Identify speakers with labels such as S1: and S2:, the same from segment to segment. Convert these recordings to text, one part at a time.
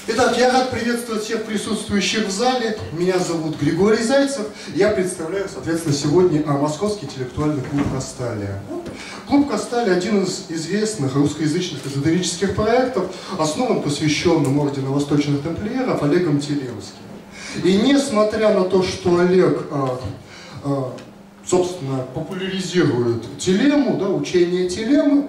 S1: Итак, я рад приветствовать всех присутствующих в зале. Меня зовут Григорий Зайцев. Я представляю, соответственно, сегодня Московский интеллектуальный клуб «Касталия». Клуб «Касталия» один из известных русскоязычных эзотерических проектов, основан посвященным ордену восточных тамплиеров Олегом Телемским. И несмотря на то, что Олег, собственно, популяризирует телему, да, учение телемы,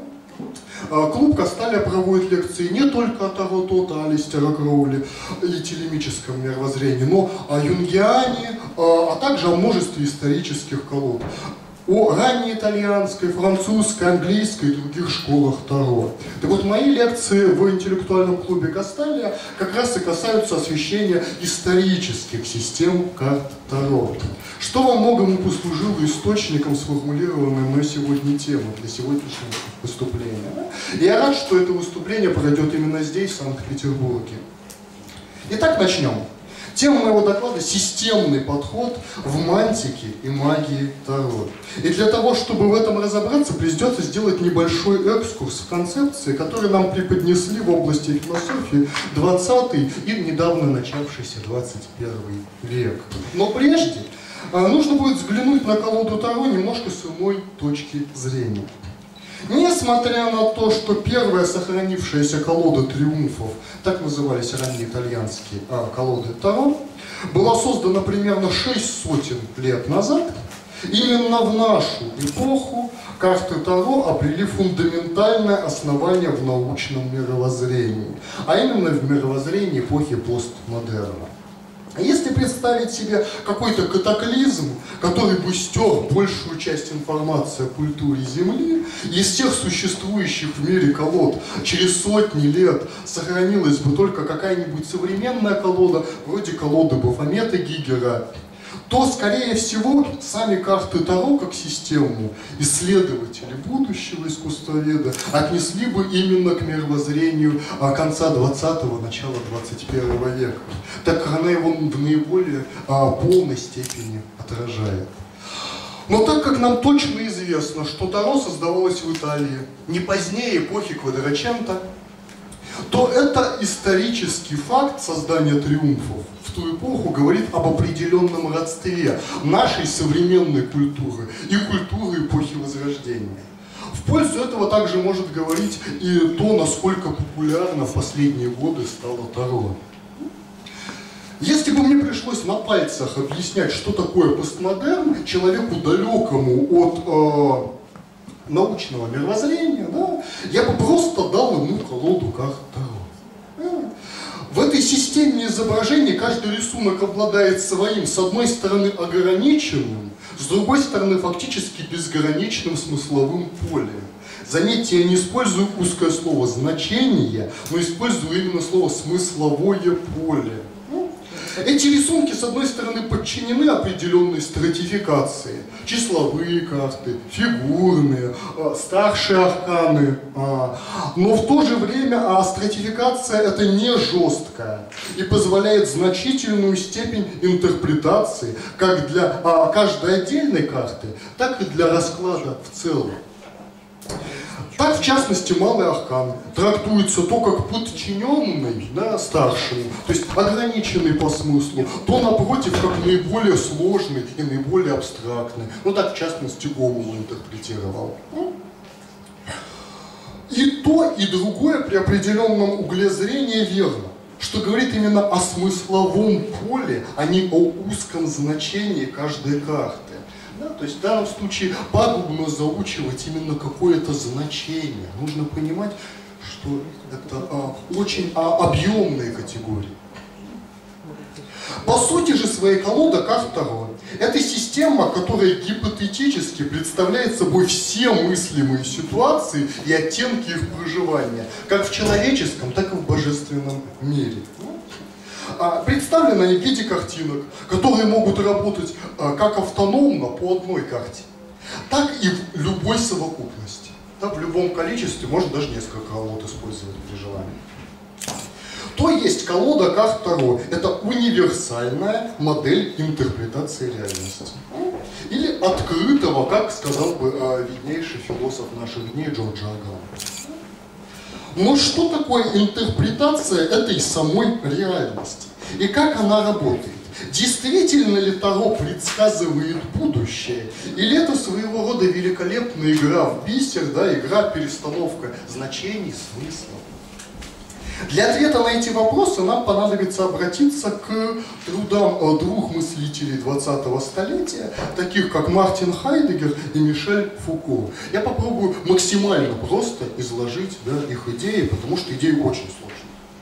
S1: клуб «Касталия» проводит лекции не только о Таро Тота, Алистера Кроули и телемическом мировоззрении, но о юнгиане, а также о множестве исторических колод, о раннеитальянской, французской, английской и других школах Таро. Так вот, мои лекции в интеллектуальном клубе «Касталия» как раз и касаются освещения исторических систем карт Таро, что во многом и послужило источником сформулированной мной сегодня темы для сегодняшнего выступления. И я рад, что это выступление пройдет именно здесь, в Санкт-Петербурге. Итак, начнем. Тема моего доклада – системный подход в мантике и магии Таро. И для того, чтобы в этом разобраться, придется сделать небольшой экскурс в концепции, которые нам преподнесли в области философии 20 и недавно начавшийся 21 век. Но прежде нужно будет взглянуть на колоду Таро немножко с иной точки зрения. Несмотря на то, что первая сохранившаяся колода триумфов, так назывались ранние итальянские колоды Таро, была создана примерно 600 лет назад, именно в нашу эпоху карты Таро обрели фундаментальное основание в научном мировоззрении, а именно в мировоззрении эпохи постмодерна. Если представить себе какой-то катаклизм, который бы стер большую часть информации о культуре Земли, из всех существующих в мире колод через сотни лет сохранилась бы только какая-нибудь современная колода, вроде колоды Бафомета Гигера, то, скорее всего, сами карты Таро как систему исследователи будущего искусствоведа отнесли бы именно к мировоззрению конца 20-го, начала 21 века, так как она его в наиболее полной степени отражает. Но так как нам точно известно, что Таро создавалось в Италии не позднее эпохи Квадраченто, то это исторический факт создания триумфов в ту эпоху говорит об определенном родстве нашей современной культуры и культуры эпохи Возрождения. В пользу этого также может говорить и то, насколько популярно в последние годы стало Таро. Если бы мне пришлось на пальцах объяснять, что такое постмодерн, человеку далекому от научного мировоззрения, да, я бы просто дал ему колоду карт Таро. В этой системе изображений каждый рисунок обладает своим, с одной стороны, ограниченным, с другой стороны, фактически безграничным смысловым полем. Заметьте, я не использую узкое слово «значение», но использую именно слово «смысловое поле». Эти рисунки, с одной стороны, подчинены определенной стратификации. Числовые карты, фигурные, старшие арканы. Но в то же время стратификация это не жесткая и позволяет значительную степень интерпретации как для каждой отдельной карты, так и для расклада в целом. Так, в частности, малый аркан трактуется то как подчиненный, да, старшему, то есть ограниченный по смыслу, то, напротив, как наиболее сложный и наиболее абстрактный. Ну, так, в частности, Гомул интерпретировал. И то, и другое при определенном угле зрения верно, что говорит именно о смысловом поле, а не о узком значении каждой карты. Да, то есть в данном случае пагубно заучивать именно какое-то значение. Нужно понимать, что это очень объемные категории. По сути же своей колода карт Таро – это система, которая гипотетически представляет собой все мыслимые ситуации и оттенки их проживания, как в человеческом, так и в божественном мире. Представлены они в виде картинок, которые могут работать как автономно по одной карте, так и в любой совокупности. Да, в любом количестве, можно даже несколько колод использовать при желании. То есть колода карт Таро – это универсальная модель интерпретации реальности. Или открытого, как сказал бы виднейший философ наших дней Джордж Орган. Но что такое интерпретация этой самой реальности? И как она работает? Действительно ли Таро предсказывает будущее? Или это своего рода великолепная игра в бисер, да, игра-перестановка значений, смыслов? Для ответа на эти вопросы нам понадобится обратиться к трудам двух мыслителей 20-го столетия, таких как Мартин Хайдеггер и Мишель Фуко. Я попробую максимально просто изложить, да, их идеи, потому что идеи очень сложные.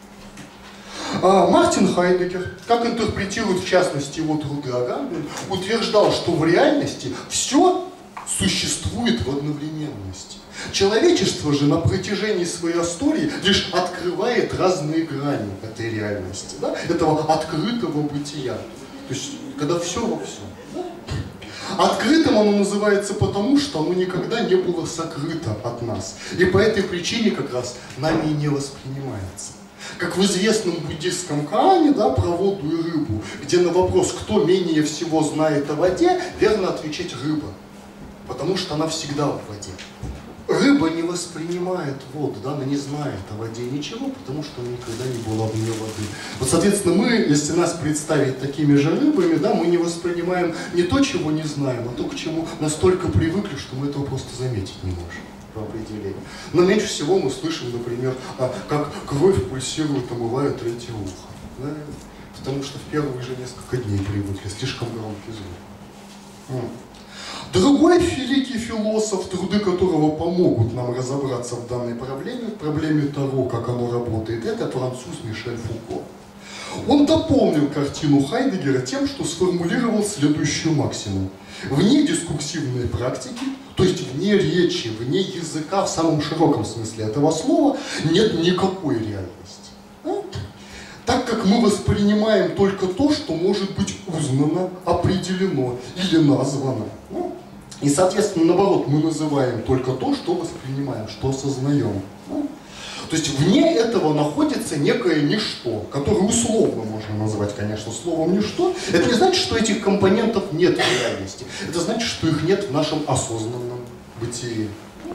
S1: Мартин Хайдеггер, как интерпретирует в частности его труды Агамбен, утверждал, что в реальности все существует в одновременности. Человечество же на протяжении своей истории лишь открывает разные грани этой реальности, да? Этого открытого бытия. То есть, когда все во всем. Открытым оно называется потому, что оно никогда не было сокрыто от нас. И по этой причине как раз нами и не воспринимается. Как в известном буддистском Коане, да, про воду и рыбу, где на вопрос, кто менее всего знает о воде, верно отвечать рыба. Потому что она всегда в воде. Рыба не воспринимает воду, да, она не знает о воде ничего, потому что она никогда не была вне воды. Вот, соответственно, мы, если нас представить такими же рыбами, да, мы не воспринимаем не то, чего не знаем, а то, к чему настолько привыкли, что мы этого просто заметить не можем по определению. Но меньше всего мы слышим, например, как кровь пульсирует, омывая третье ухо. Да? Потому что в первые же несколько дней привыкли, слишком громкий звук. Другой великий философ, труды которого помогут нам разобраться в данной проблеме, в проблеме того, как оно работает, это француз Мишель Фуко. Он дополнил картину Хайдеггера тем, что сформулировал следующую максимум. Вне дискурсивной практики, то есть вне речи, вне языка в самом широком смысле этого слова, нет никакой реальности. Так как мы воспринимаем только то, что может быть узнано, определено или названо. И, соответственно, наоборот, мы называем только то, что воспринимаем, что осознаем. То есть вне этого находится некое ничто, которое условно можно назвать, конечно, словом ничто. Это не значит, что этих компонентов нет в реальности. Это значит, что их нет в нашем осознанном бытии.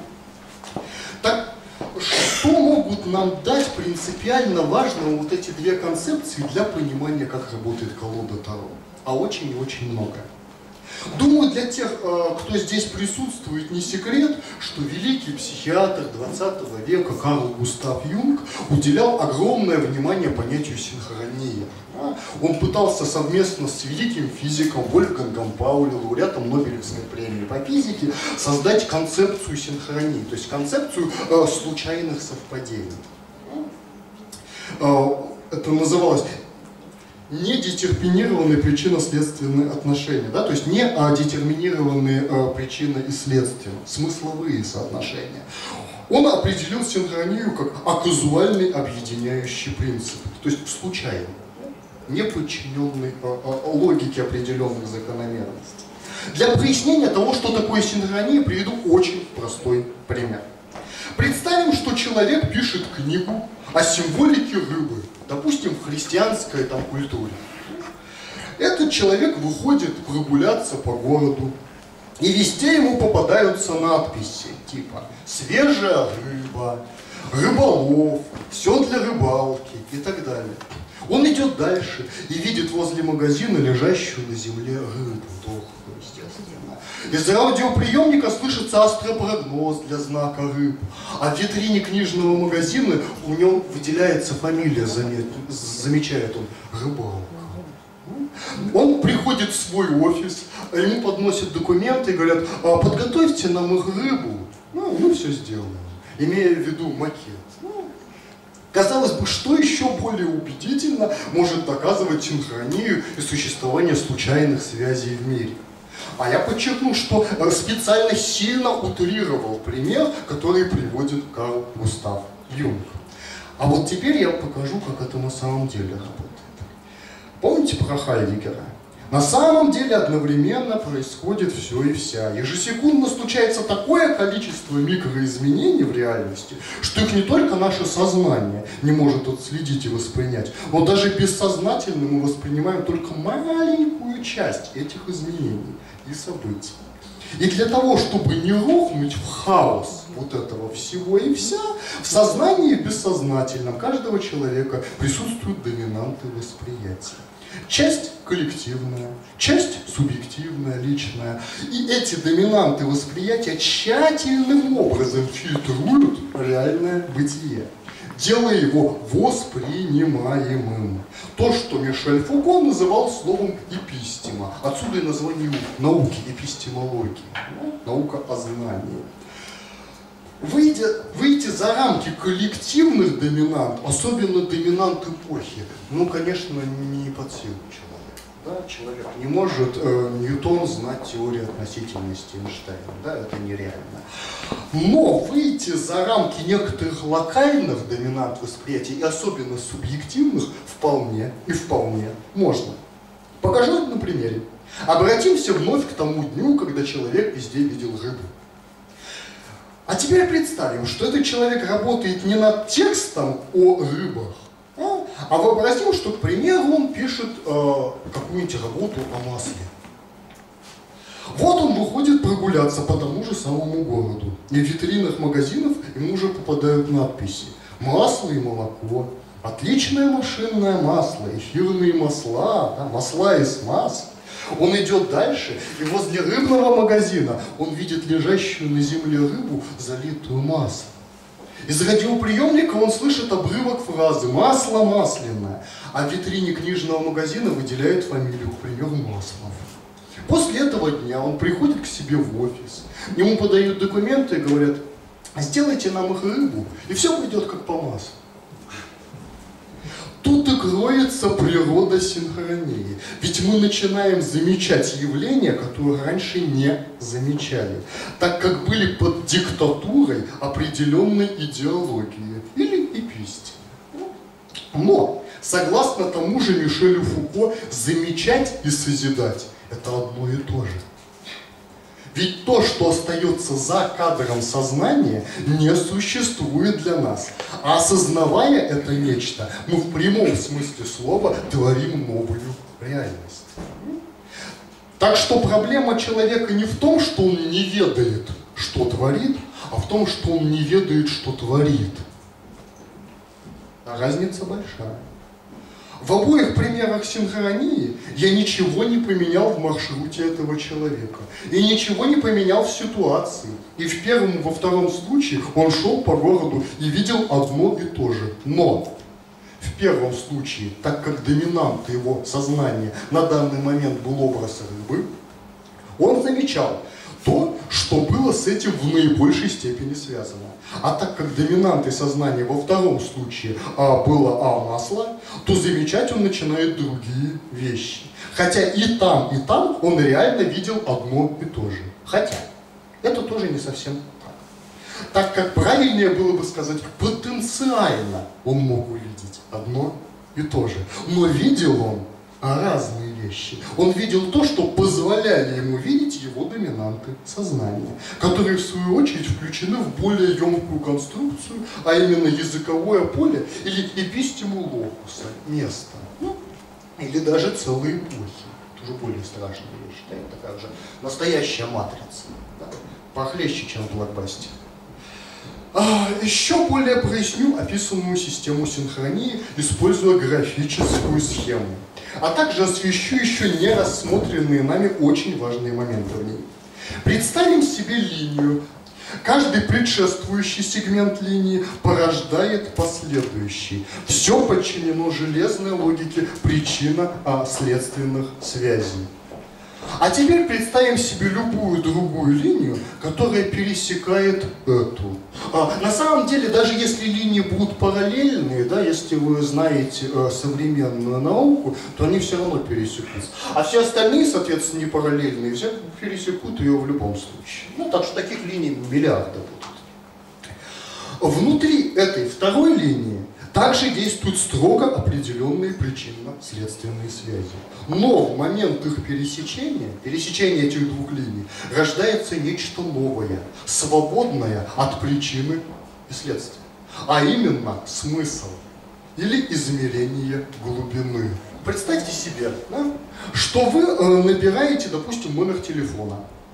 S1: Так, что могут нам дать принципиально важного вот эти две концепции для понимания, как работает колода Таро? А очень и очень много. Думаю, для тех, кто здесь присутствует, не секрет, что великий психиатр 20 века Карл Густав Юнг уделял огромное внимание понятию синхронии. Он пытался совместно с великим физиком Вольфгангом Паули, лауреатом Нобелевской премии по физике, создать концепцию синхронии, то есть концепцию случайных совпадений. Это называлось недетерминированные причинно-следственные отношения, да? То есть не детерминированные причины и следствия, смысловые соотношения. Он определил синхронию как аказуальный объединяющий принцип, то есть случайный, не подчиненный логике определенных закономерностей. Для прояснения того, что такое синхрония, приведу очень простой пример. Представим, что человек пишет книгу о символике рыбы, допустим, в христианской там культуре. Этот человек выходит прогуляться по городу, и везде ему попадаются надписи типа «свежая рыба», «рыболов», «все для рыбалки» и так далее. Он идет дальше и видит возле магазина лежащую на земле рыбу, дохлую, естественно. Из радиоприемника слышится астропрогноз для знака рыб, а в витрине книжного магазина у него выделяется фамилия, замечает он, рыбалка. Он приходит в свой офис, ему подносят документы и говорят: подготовьте нам их рыбу, мы все сделаем, имея в виду макет. Казалось бы, что еще более убедительно может доказывать синхронию и существование случайных связей в мире? А я подчеркну, что специально сильно утрировал пример, который приводит Карл Густав Юнг. А вот теперь я покажу, как это на самом деле работает. Помните про Хайдеггера? На самом деле одновременно происходит все и вся. Ежесекундно случается такое количество микроизменений в реальности, что их не только наше сознание не может отследить и воспринять, но даже бессознательно мы воспринимаем только маленькую часть этих изменений и событий. И для того, чтобы не рухнуть в хаос вот этого всего и вся, в сознании и бессознательном каждого человека присутствуют доминанты восприятия. Часть коллективная, часть субъективная, личная. И эти доминанты восприятия тщательным образом фильтруют реальное бытие, делая его воспринимаемым. То, что Мишель Фуко называл словом эпистема. Отсюда и название науки, эпистемологии, наука о знании. Выйти за рамки коллективных доминант, особенно доминант эпохи, ну, конечно, не под силу человека. Да? Человек не может Ньютон знать теорию относительности Эйнштейна, да? Это нереально. Но выйти за рамки некоторых локальных доминант восприятия, и особенно субъективных, вполне можно. Покажу это на примере. Обратимся вновь к тому дню, когда человек везде видел рыбу. А теперь представим, что этот человек работает не над текстом о рыбах, а вообразим, что, к примеру, он пишет какую-нибудь работу о масле. Вот он выходит прогуляться по тому же самому городу, и в витринах магазинов ему уже попадают надписи: масло и молоко, отличное машинное масло, эфирные масла, да, масла и смазки. Он идет дальше, и возле рыбного магазина он видит лежащую на земле рыбу, залитую маслом. Из радиоприемника он слышит обрывок фразы «масло масляное», а в витрине книжного магазина выделяет фамилию, к примеру, Маслов. После этого дня он приходит к себе в офис, ему подают документы и говорят: сделайте нам их рыбу, и все пойдет как по маслу. Тут и кроется природа синхронии. Ведь мы начинаем замечать явления, которые раньше не замечали, так как были под диктатурой определенной идеологии или эпистемы. Но, согласно тому же Мишелю Фуко, замечать и созидать – это одно и то же. Ведь то, что остается за кадром сознания, не существует для нас. А осознавая это нечто, мы в прямом смысле слова творим новую реальность. Так что проблема человека не в том, что он не ведает, что творит, а в том, что он не ведает, что творит. А разница большая. В обоих примерах синхронии я ничего не поменял в маршруте этого человека. И ничего не поменял в ситуации. И в первом и во втором случае он шел по городу и видел одно и то же. Но в первом случае, так как доминант его сознания на данный момент был образ рыбы, он замечал то, что было с этим в наибольшей степени связано. А так как доминантой сознания во втором случае было масло, то замечать он начинает другие вещи. Хотя и там он реально видел одно и то же. Хотя это тоже не совсем так. Так как правильнее было бы сказать, потенциально он мог увидеть одно и то же. Но видел он разные вещи. Он видел то, что позволяли ему видеть его доминанты сознания, которые в свою очередь включены в более емкую конструкцию, а именно языковое поле или эпистему локуса, место. Или даже целые эпохи. Это уже более страшная вещь. Да? Это такая же настоящая матрица. Да? Похлеще, чем в блокбастере. Еще более проясню описанную систему синхронии, используя графическую схему. А также освещу еще не рассмотренные нами очень важные моменты в ней. Представим себе линию. Каждый предшествующий сегмент линии порождает последующий. Все подчинено железной логике причинно-следственных связей. А теперь представим себе любую другую линию, которая пересекает эту. На самом деле, даже если линии будут параллельные, да, если вы знаете современную науку, то они все равно пересекутся. А все остальные, соответственно, не параллельные, все пересекут ее в любом случае. Ну, так что таких линий миллиарды будут. Внутри этой второй линии также действуют строго определенные причинно-следственные связи. Но в момент их пересечения этих двух линий, рождается нечто новое, свободное от причины и следствия. А именно смысл или измерение глубины. Представьте себе, да, что вы набираете, допустим, номер телефона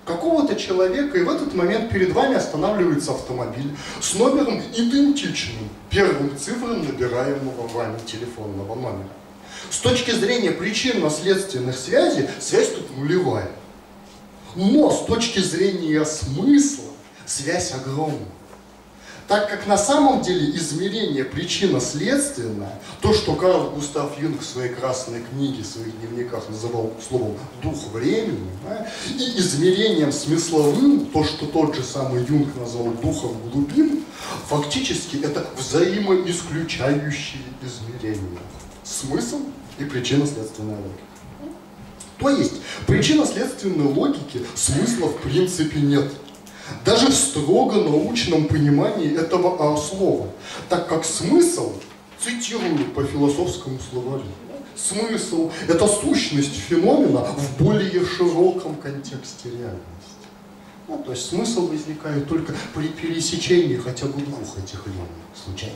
S1: какого-то человека, и в этот момент перед вами останавливается автомобиль с номером идентичным первым цифрам набираемого вами телефонного номера. С точки зрения причинно-следственных связей, связь тут нулевая. Но с точки зрения смысла, связь огромна. Так как на самом деле измерение причинно-следственное, то, что Карл Густав Юнг в своей красной книге, в своих дневниках называл словом «дух времени», да, и измерением смысловым, то, что тот же самый Юнг назвал «духом глубин», фактически это взаимоисключающие измерения. Смысл и причинно-следственная логика. То есть причинно-следственной логики смысла в принципе нет. Даже в строго научном понимании этого слова, так как смысл, цитирую по философскому словарю, смысл – это сущность феномена в более широком контексте реальности. Ну, то есть смысл возникает только при пересечении хотя бы двух этих линий случайно.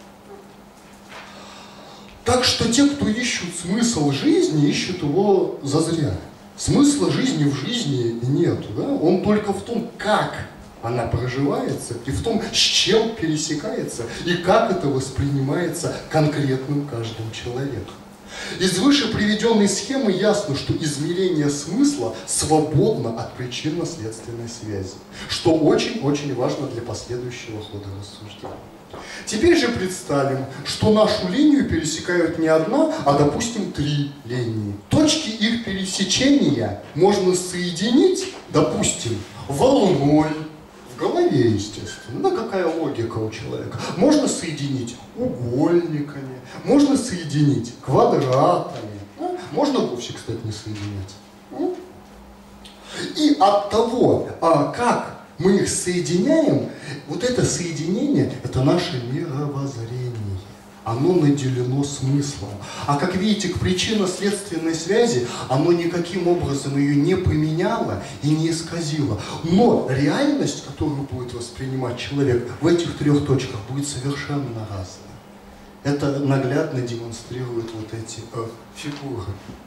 S1: Так что те, кто ищут смысл жизни, ищут его зазря. Смысла жизни в жизни нет, да? Он только в том, как она проживается, и в том, с чем пересекается, и как это воспринимается конкретным каждым человеком. Из выше приведенной схемы ясно, что измерение смысла свободно от причинно-следственной связи, что очень-очень важно для последующего хода рассуждения. Теперь же представим, что нашу линию пересекают не одна, а, допустим, 3 линии. Точки их пересечения можно соединить, допустим, волной, в голове, естественно. Да, какая логика у человека. Можно соединить угольниками, можно соединить квадратами, можно вовсе, кстати, не соединять. И от того, как мы их соединяем, вот это соединение, это наше мировоззрение. Оно наделено смыслом. А как видите, к причинно-следственной связи оно никаким образом ее не поменяло и не исказило. Но реальность, которую будет воспринимать человек в этих 3 точках, будет совершенно разная. Это наглядно демонстрируют вот эти фигуры.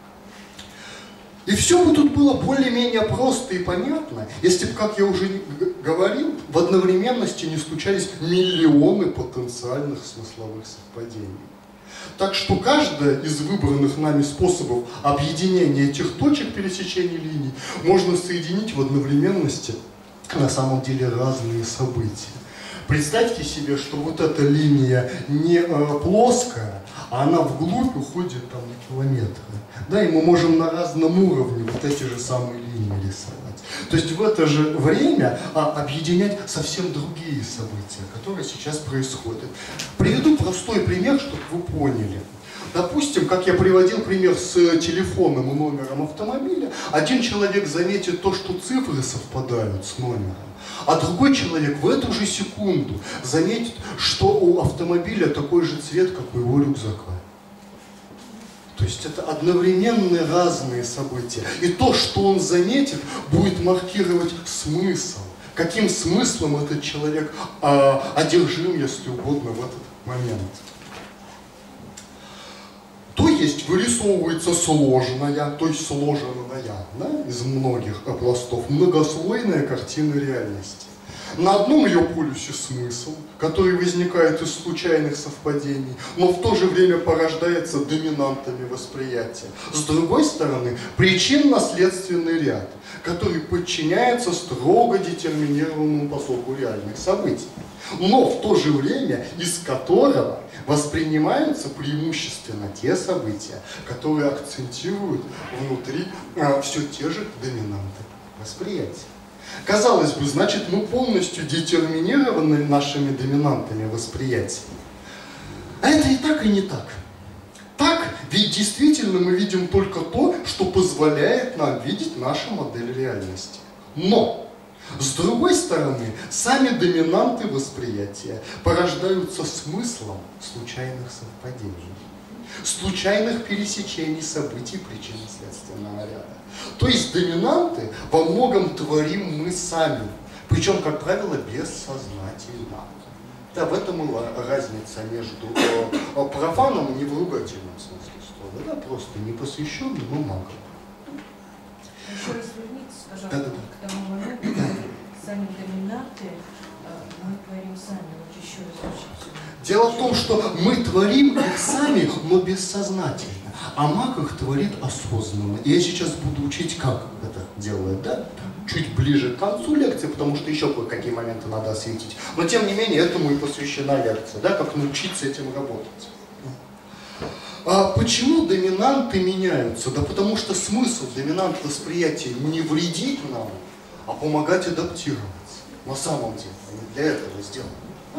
S1: И все бы тут было более-менее просто и понятно, если бы, как я уже говорил, в одновременности не случались миллионы потенциальных смысловых совпадений. Так что каждое из выбранных нами способов объединения этих точек пересечения линий можно соединить в одновременности на самом деле разные события. Представьте себе, что вот эта линия не плоская, а она вглубь уходит там на километры. Да, и мы можем на разном уровне вот эти же самые линии рисовать. То есть в это же время объединять совсем другие события, которые сейчас происходят. Приведу простой пример, чтобы вы поняли. Допустим, как я приводил пример с телефоном и номером автомобиля, один человек заметит то, что цифры совпадают с номером, а другой человек в эту же секунду заметит, что у автомобиля такой же цвет, как у его рюкзака. То есть это одновременные разные события. И то, что он заметит, будет маркировать смысл. Каким смыслом этот человек одержим, если угодно, в этот момент. То есть вырисовывается сложная, то есть сложенная, да, из многих пластов, многослойная картина реальности. На одном ее полюсе смысл, который возникает из случайных совпадений, но в то же время порождается доминантами восприятия. С другой стороны, причинно-следственный ряд, который подчиняется строго детерминированному потоку реальных событий, но в то же время из которого воспринимаются преимущественно те события, которые акцентируют внутри все те же доминанты восприятия. Казалось бы, значит, мы полностью детерминированы нашими доминантами восприятия. А это и так, и не так. Так, ведь действительно мы видим только то, что позволяет нам видеть нашу модель реальности. Но, с другой стороны, сами доминанты восприятия порождаются смыслом случайных совпадений, случайных пересечений событий причинно-следственного ряда. То есть доминанты во многом творим мы сами, причем, как правило, бессознательно. Да, в этом и разница между профаном и невругательным смысле слова, да, просто непосвященным, но магом.
S2: Еще раз вернитесь, пожалуйста, к тому сами доминанты, мы творим сами. Вот еще раз учить.
S1: Дело в том, что мы творим их сами, но бессознательно. А маг их творит осознанно. И я сейчас буду учить, как это делает, да? Чуть ближе к концу лекции, потому что еще кое-какие моменты надо осветить. Но тем не менее, этому и посвящена лекция, да? Как научиться этим работать. А почему доминанты меняются? Да потому что смысл доминант восприятия не вредить нам, а помогать адаптироваться. На самом деле, они для этого сделаны.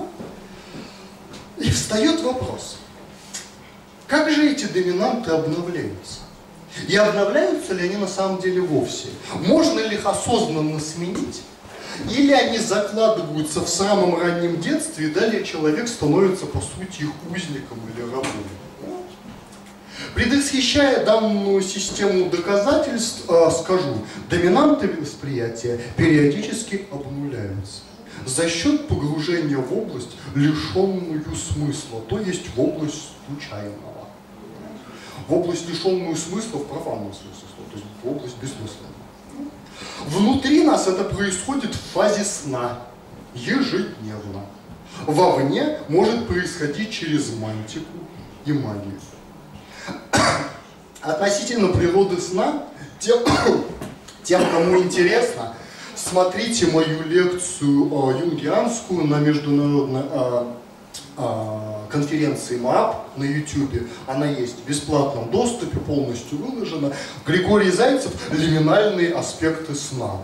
S1: И встает вопрос, как же эти доминанты обновляются? И обновляются ли они на самом деле вовсе? Можно ли их осознанно сменить? Или они закладываются в самом раннем детстве, и далее человек становится, по сути, их узником или рабом? Предвосхищая данную систему доказательств, скажу, доминанты восприятия периодически обнуляются за счет погружения в область, лишенную смысла, то есть в область случайного. В область, лишенную смысла в профанном смысле, то есть в область бессмысленного. Внутри нас это происходит в фазе сна, ежедневно. Вовне может происходить через мантику и магию. Относительно природы сна, тем, кому интересно, смотрите мою лекцию юнгианскую на международной конференции МААП на YouTube. Она есть в бесплатном доступе, полностью выложена. Григорий Зайцев «Лиминальные аспекты сна».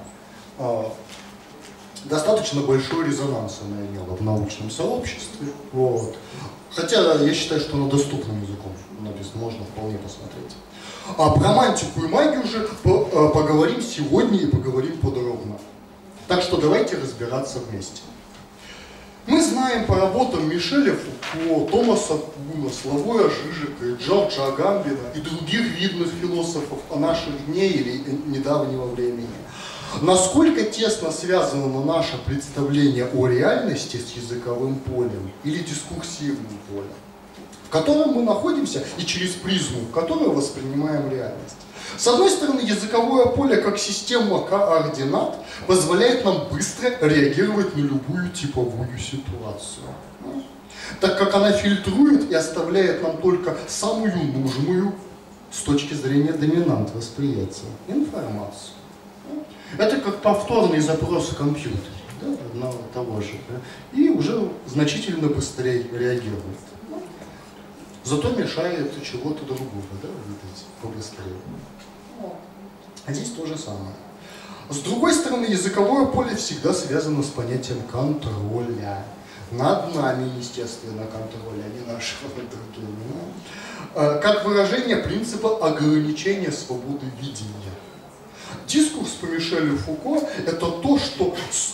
S1: Достаточно большой резонанс она имела в научном сообществе. Вот. Хотя я считаю, что она доступным языком написана, можно вполне посмотреть. А про мантику и магию уже поговорим сегодня и поговорим подробно. Так что давайте разбираться вместе. Мы знаем по работам Мишеля Фуко, Томаса Куна, Славоя Жижика, Джорджа Агамбина и других видных философов наших дней или недавнего времени, насколько тесно связано наше представление о реальности с языковым полем или дискурсивным полем, в котором мы находимся и через призму, в которой воспринимаем реальность. С одной стороны, языковое поле как система координат позволяет нам быстро реагировать на любую типовую ситуацию, так как она фильтрует и оставляет нам только самую нужную с точки зрения доминант восприятия информацию. Это как повторный запрос в компьютере, да, одного и того же, да, и уже значительно быстрее реагирует. Зато мешает чего-то другого, да, видать, побыстрее. А здесь то же самое. С другой стороны, языковое поле всегда связано с понятием контроля. Над нами, естественно, контроля, а не нашего над другими. Как выражение принципа ограничения свободы видения. Дискурс по Мишелю Фуко – это то, что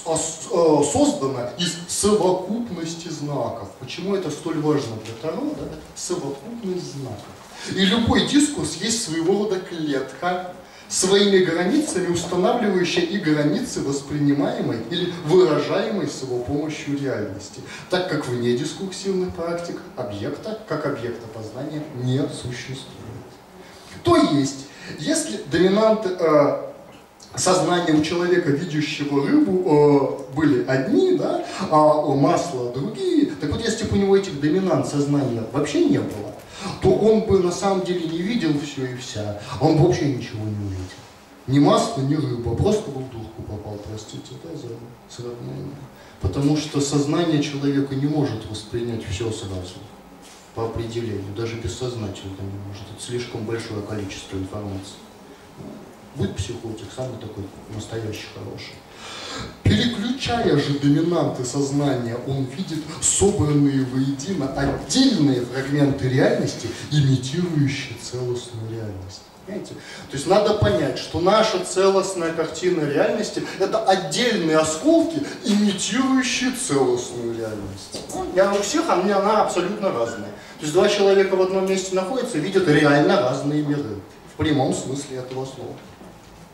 S1: создано из совокупности знаков. Почему это столь важно для Таро? Да? Совокупность знаков. И любой дискурс есть своего рода клетка, своими границами устанавливающая и границы воспринимаемой или выражаемой с его помощью реальности, так как вне дискурсивных практик объекта, как объекта познания, не существует. То есть, если доминанты сознания у человека, видящего рыбу, были одни, да, а у масла другие, так вот, если бы у него этих доминант сознания вообще не было, то он бы на самом деле не видел все и вся, он бы вообще ничего не увидел. Ни масло, ни рыба, просто бы в дурку попал, простите, да, за сравнение. Потому что сознание человека не может воспринять все сразу, по определению, даже бессознательно не может, это слишком большое количество информации. Будь психотик, самый такой настоящий хороший. Переключая же доминанты сознания, он видит собранные воедино отдельные фрагменты реальности, имитирующие целостную реальность. Понимаете? То есть надо понять, что наша целостная картина реальности – это отдельные осколки, имитирующие целостную реальность. У всех она абсолютно разная. То есть два человека в одном месте находятся и видят реально разные миры. В прямом смысле этого слова.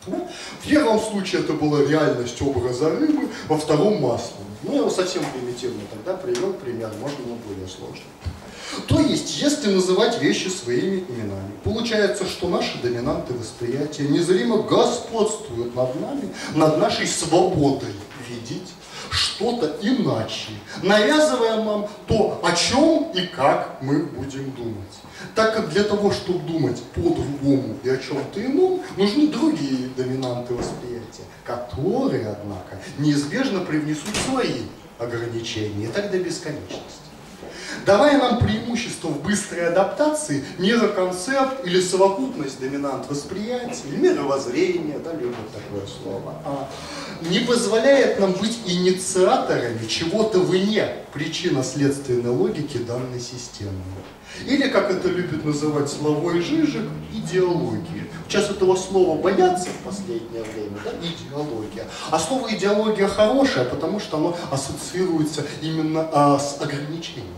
S1: Да? В первом случае это была реальность образа рыбы, во втором масло. Ну, я его совсем примитивно тогда привел пример, можно было более сложно. То есть, если называть вещи своими именами, получается, что наши доминанты восприятия незримо господствуют над нами, над нашей свободой видеть что-то иначе, навязывая нам то, о чем и как мы будем думать. Так как для того, чтобы думать по-другому и о чем-то ином, нужны другие доминанты восприятия, которые, однако, неизбежно привнесут свои ограничения, и так до бесконечности. Давая нам преимущество в быстрой адаптации, мироконцепт или совокупность доминант восприятия, или мировоззрения, да, любят такое слово, не позволяет нам быть инициаторами чего-то вне причинно-следственной логики данной системы. Или, как это любит называть Славой Жижик, идеология. Сейчас этого слова боятся в последнее время, да, идеология. А слово идеология хорошее, потому что оно ассоциируется именно с ограничением.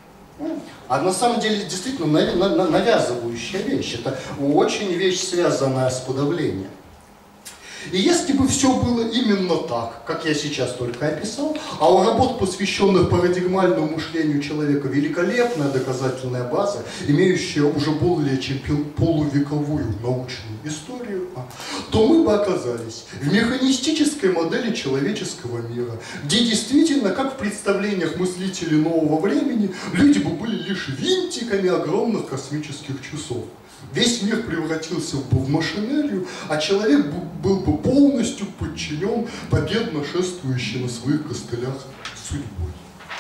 S1: А на самом деле действительно навязывающая вещь. Это очень вещь, связанная с подавлением. И если бы все было именно так, как я сейчас только описал, а у работ, посвященных парадигмальному мышлению человека, великолепная доказательная база, имеющая уже более чем полувековую научную историю, то мы бы оказались в механистической модели человеческого мира, где действительно, как в представлениях мыслителей нового времени, люди бы были лишь винтиками огромных космических часов. Весь мир превратился бы в машинерию, а человек был бы полностью подчинен победно шествующей на своих костылях судьбой.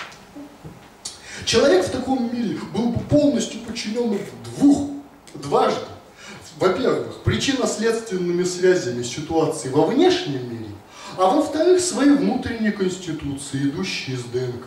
S1: Человек в таком мире был бы полностью подчинен дважды. Во-первых, причинно-следственными связями ситуации во внешнем мире, а во-вторых, своей внутренней конституции, идущей из ДНК.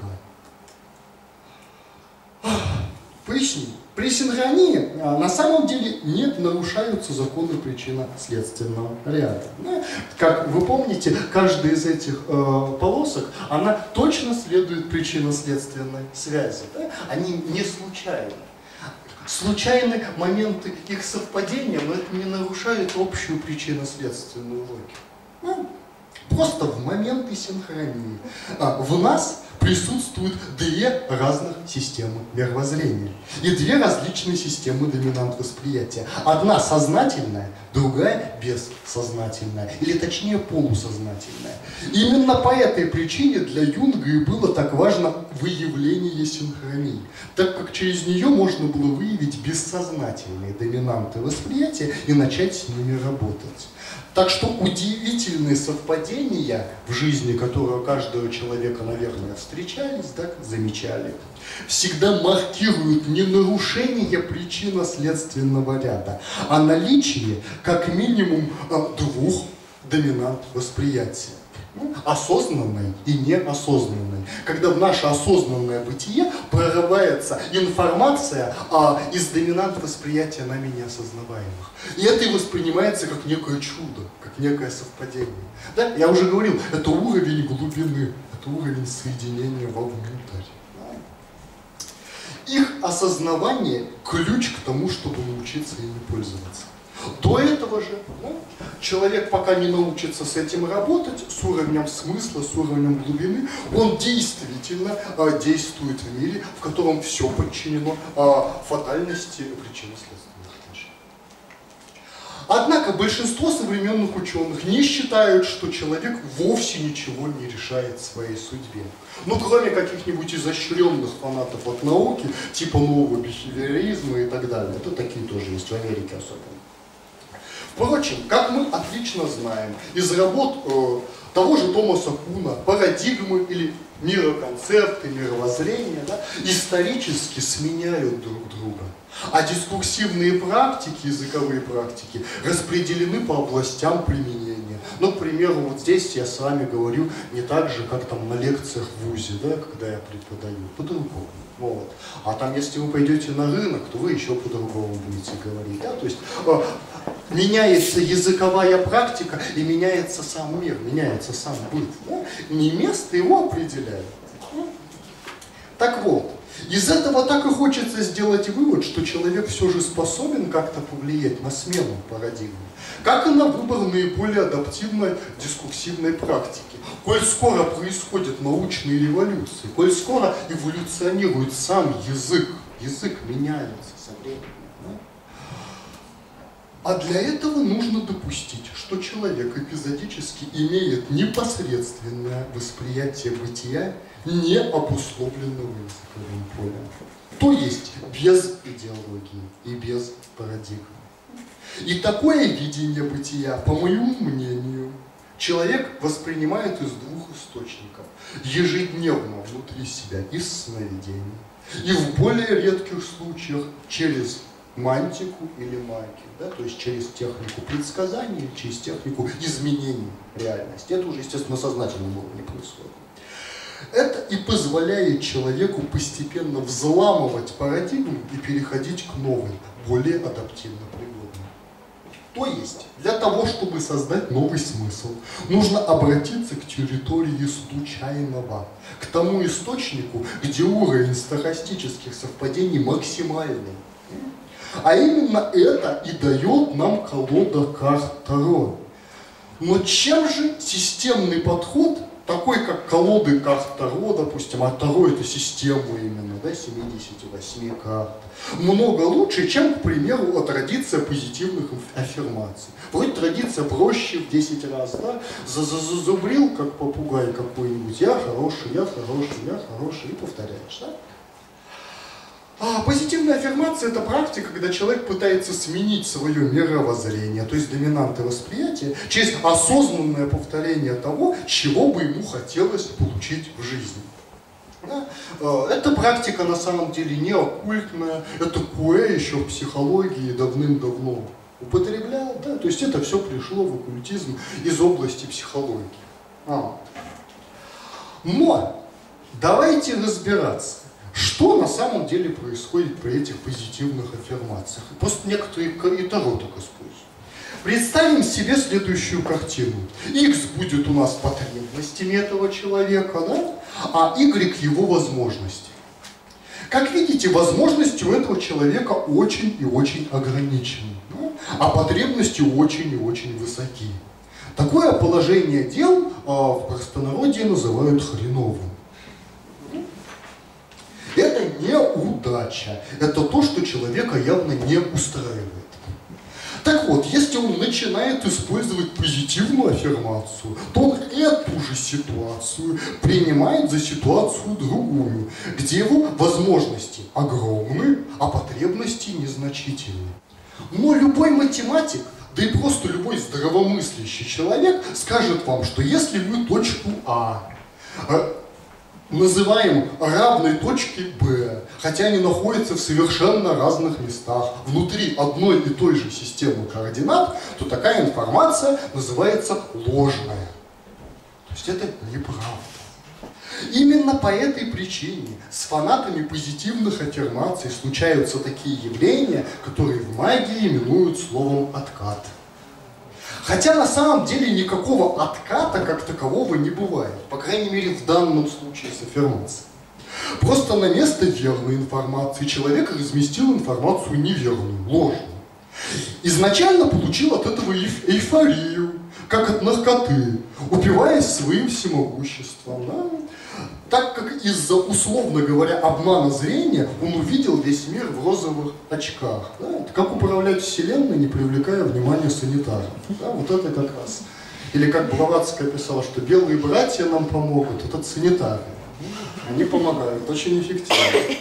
S1: Поясню. При синхронии на самом деле не нарушаются законы причинно-следственного ряда. Как вы помните, каждая из этих полосок, она точно следует причинно-следственной связи. Да? Они не случайны. Случайны моменты их совпадения, но это не нарушает общую причинно-следственную логику. Просто в моменты синхронии в нас присутствуют две разных системы мировоззрения и две различные системы доминант восприятия. Одна сознательная, другая бессознательная, или точнее полусознательная. Именно по этой причине для Юнга и было так важно выявление синхронии, так как через нее можно было выявить бессознательные доминанты восприятия и начать с ними работать. Так что удивительные совпадения в жизни, которые у каждого человека, наверное, встречались, так, замечали, всегда маркируют не нарушение причинно-следственного ряда, а наличие как минимум двух доминант восприятия. Осознанной и неосознанной. Когда в наше осознанное бытие прорывается информация из доминант восприятия нами неосознаваемых. И это и воспринимается как некое чудо, как некое совпадение. Да? Я уже говорил, это уровень глубины, это уровень соединения вовнутрь. Их осознавание – ключ к тому, чтобы научиться ими пользоваться. До этого же человек, пока не научится с этим работать, с уровнем смысла, с уровнем глубины, он действительно действует в мире, в котором все подчинено фатальности причинно-следственных отношений. Однако большинство современных ученых не считают, что человек вовсе ничего не решает в своей судьбе. Ну, кроме каких-нибудь изощренных фанатов от науки, типа нового бихевиоризма и так далее. Это такие тоже есть в Америке особенно. Впрочем, как мы отлично знаем из работ того же Томаса Куна, парадигмы или мироконцепты, мировоззрения, да, исторически сменяют друг друга. А дискурсивные практики, языковые практики распределены по областям применения. Ну, к примеру, вот здесь я с вами говорю не так же, как там на лекциях в ВУЗе, да, когда я преподаю, по-другому. Вот. А там, если вы пойдете на рынок, то вы еще по-другому будете говорить. Да? То есть меняется языковая практика и меняется сам мир, меняется сам быт. Да? Не место его определяет. Так вот, Из этого так и хочется сделать вывод, что человек все же способен как-то повлиять на смену парадигмы, как и на выбор наиболее адаптивной дискурсивной практики. Коль скоро происходят научные революции, коль скоро эволюционирует сам язык, язык меняется со временем. Да? А для этого нужно допустить, что человек эпизодически имеет непосредственное восприятие бытия, не обусловленного языковым полем. То есть без идеологии и без парадигмы. И такое видение бытия, по моему мнению, человек воспринимает из двух источников. Ежедневно внутри себя из сновидений. И в более редких случаях через мантику или магию, да, то есть через технику предсказания, через технику изменений реальности. Это уже, естественно, на сознательном уровне происходит. Это и позволяет человеку постепенно взламывать парадигму и переходить к новой, более адаптивно пригодной. То есть, для того, чтобы создать новый смысл, нужно обратиться к территории случайного, к тому источнику, где уровень стохастических совпадений максимальный. А именно это и дает нам колода карт Таро. Но чем же системный подход, такой как колоды карт Таро, допустим, а Таро это система именно, да, 78 карт, много лучше, чем, к примеру, традиция позитивных аффирмаций. Вроде традиция проще в 10 раз, да, зазубрил, как попугай какой-нибудь, я хороший, я хороший, я хороший, и повторяешь, да? А позитивная аффирмация – это практика, когда человек пытается сменить свое мировоззрение, то есть доминанты восприятия, через осознанное повторение того, чего бы ему хотелось получить в жизни. Да? Эта практика на самом деле не оккультная, это Куэ еще в психологии давным-давно употреблял, да? То есть это все пришло в оккультизм из области психологии. Но давайте разбираться. Что на самом деле происходит при этих позитивных аффирмациях? Просто некоторые и Таро так используют. Представим себе следующую картину. X будет у нас потребностями этого человека, да? А Y его возможности. Как видите, возможности у этого человека очень и очень ограничены, да? А потребности очень и очень высоки. Такое положение дел в простонародье называют хреновым. Это неудача, это то, что человека явно не устраивает. Так вот, если он начинает использовать позитивную аффирмацию, то он эту же ситуацию принимает за ситуацию другую, где его возможности огромны, а потребности незначительны. Но любой математик, да и просто любой здравомыслящий человек скажет вам, что если вы точку А называем равной точке Б, хотя они находятся в совершенно разных местах, внутри одной и той же системы координат, то такая информация называется ложная. То есть это неправда. Именно по этой причине с фанатами позитивных аффирмаций случаются такие явления, которые в магии именуют словом «откат». Хотя на самом деле никакого отката как такового не бывает, по крайней мере в данном случае с аффирмацией. Просто на место верной информации человек разместил информацию неверную, ложную. Изначально получил от этого эйфорию, как от наркоты, упиваясь своим всемогуществом. Да? Так как из-за, условно говоря, обмана зрения он увидел весь мир в розовых очках. Да? Это как управлять вселенной, не привлекая внимания санитаров. Да? Вот это как раз. Или как Блаватская писала, что белые братья нам помогут, это санитары. Они помогают, очень эффективно.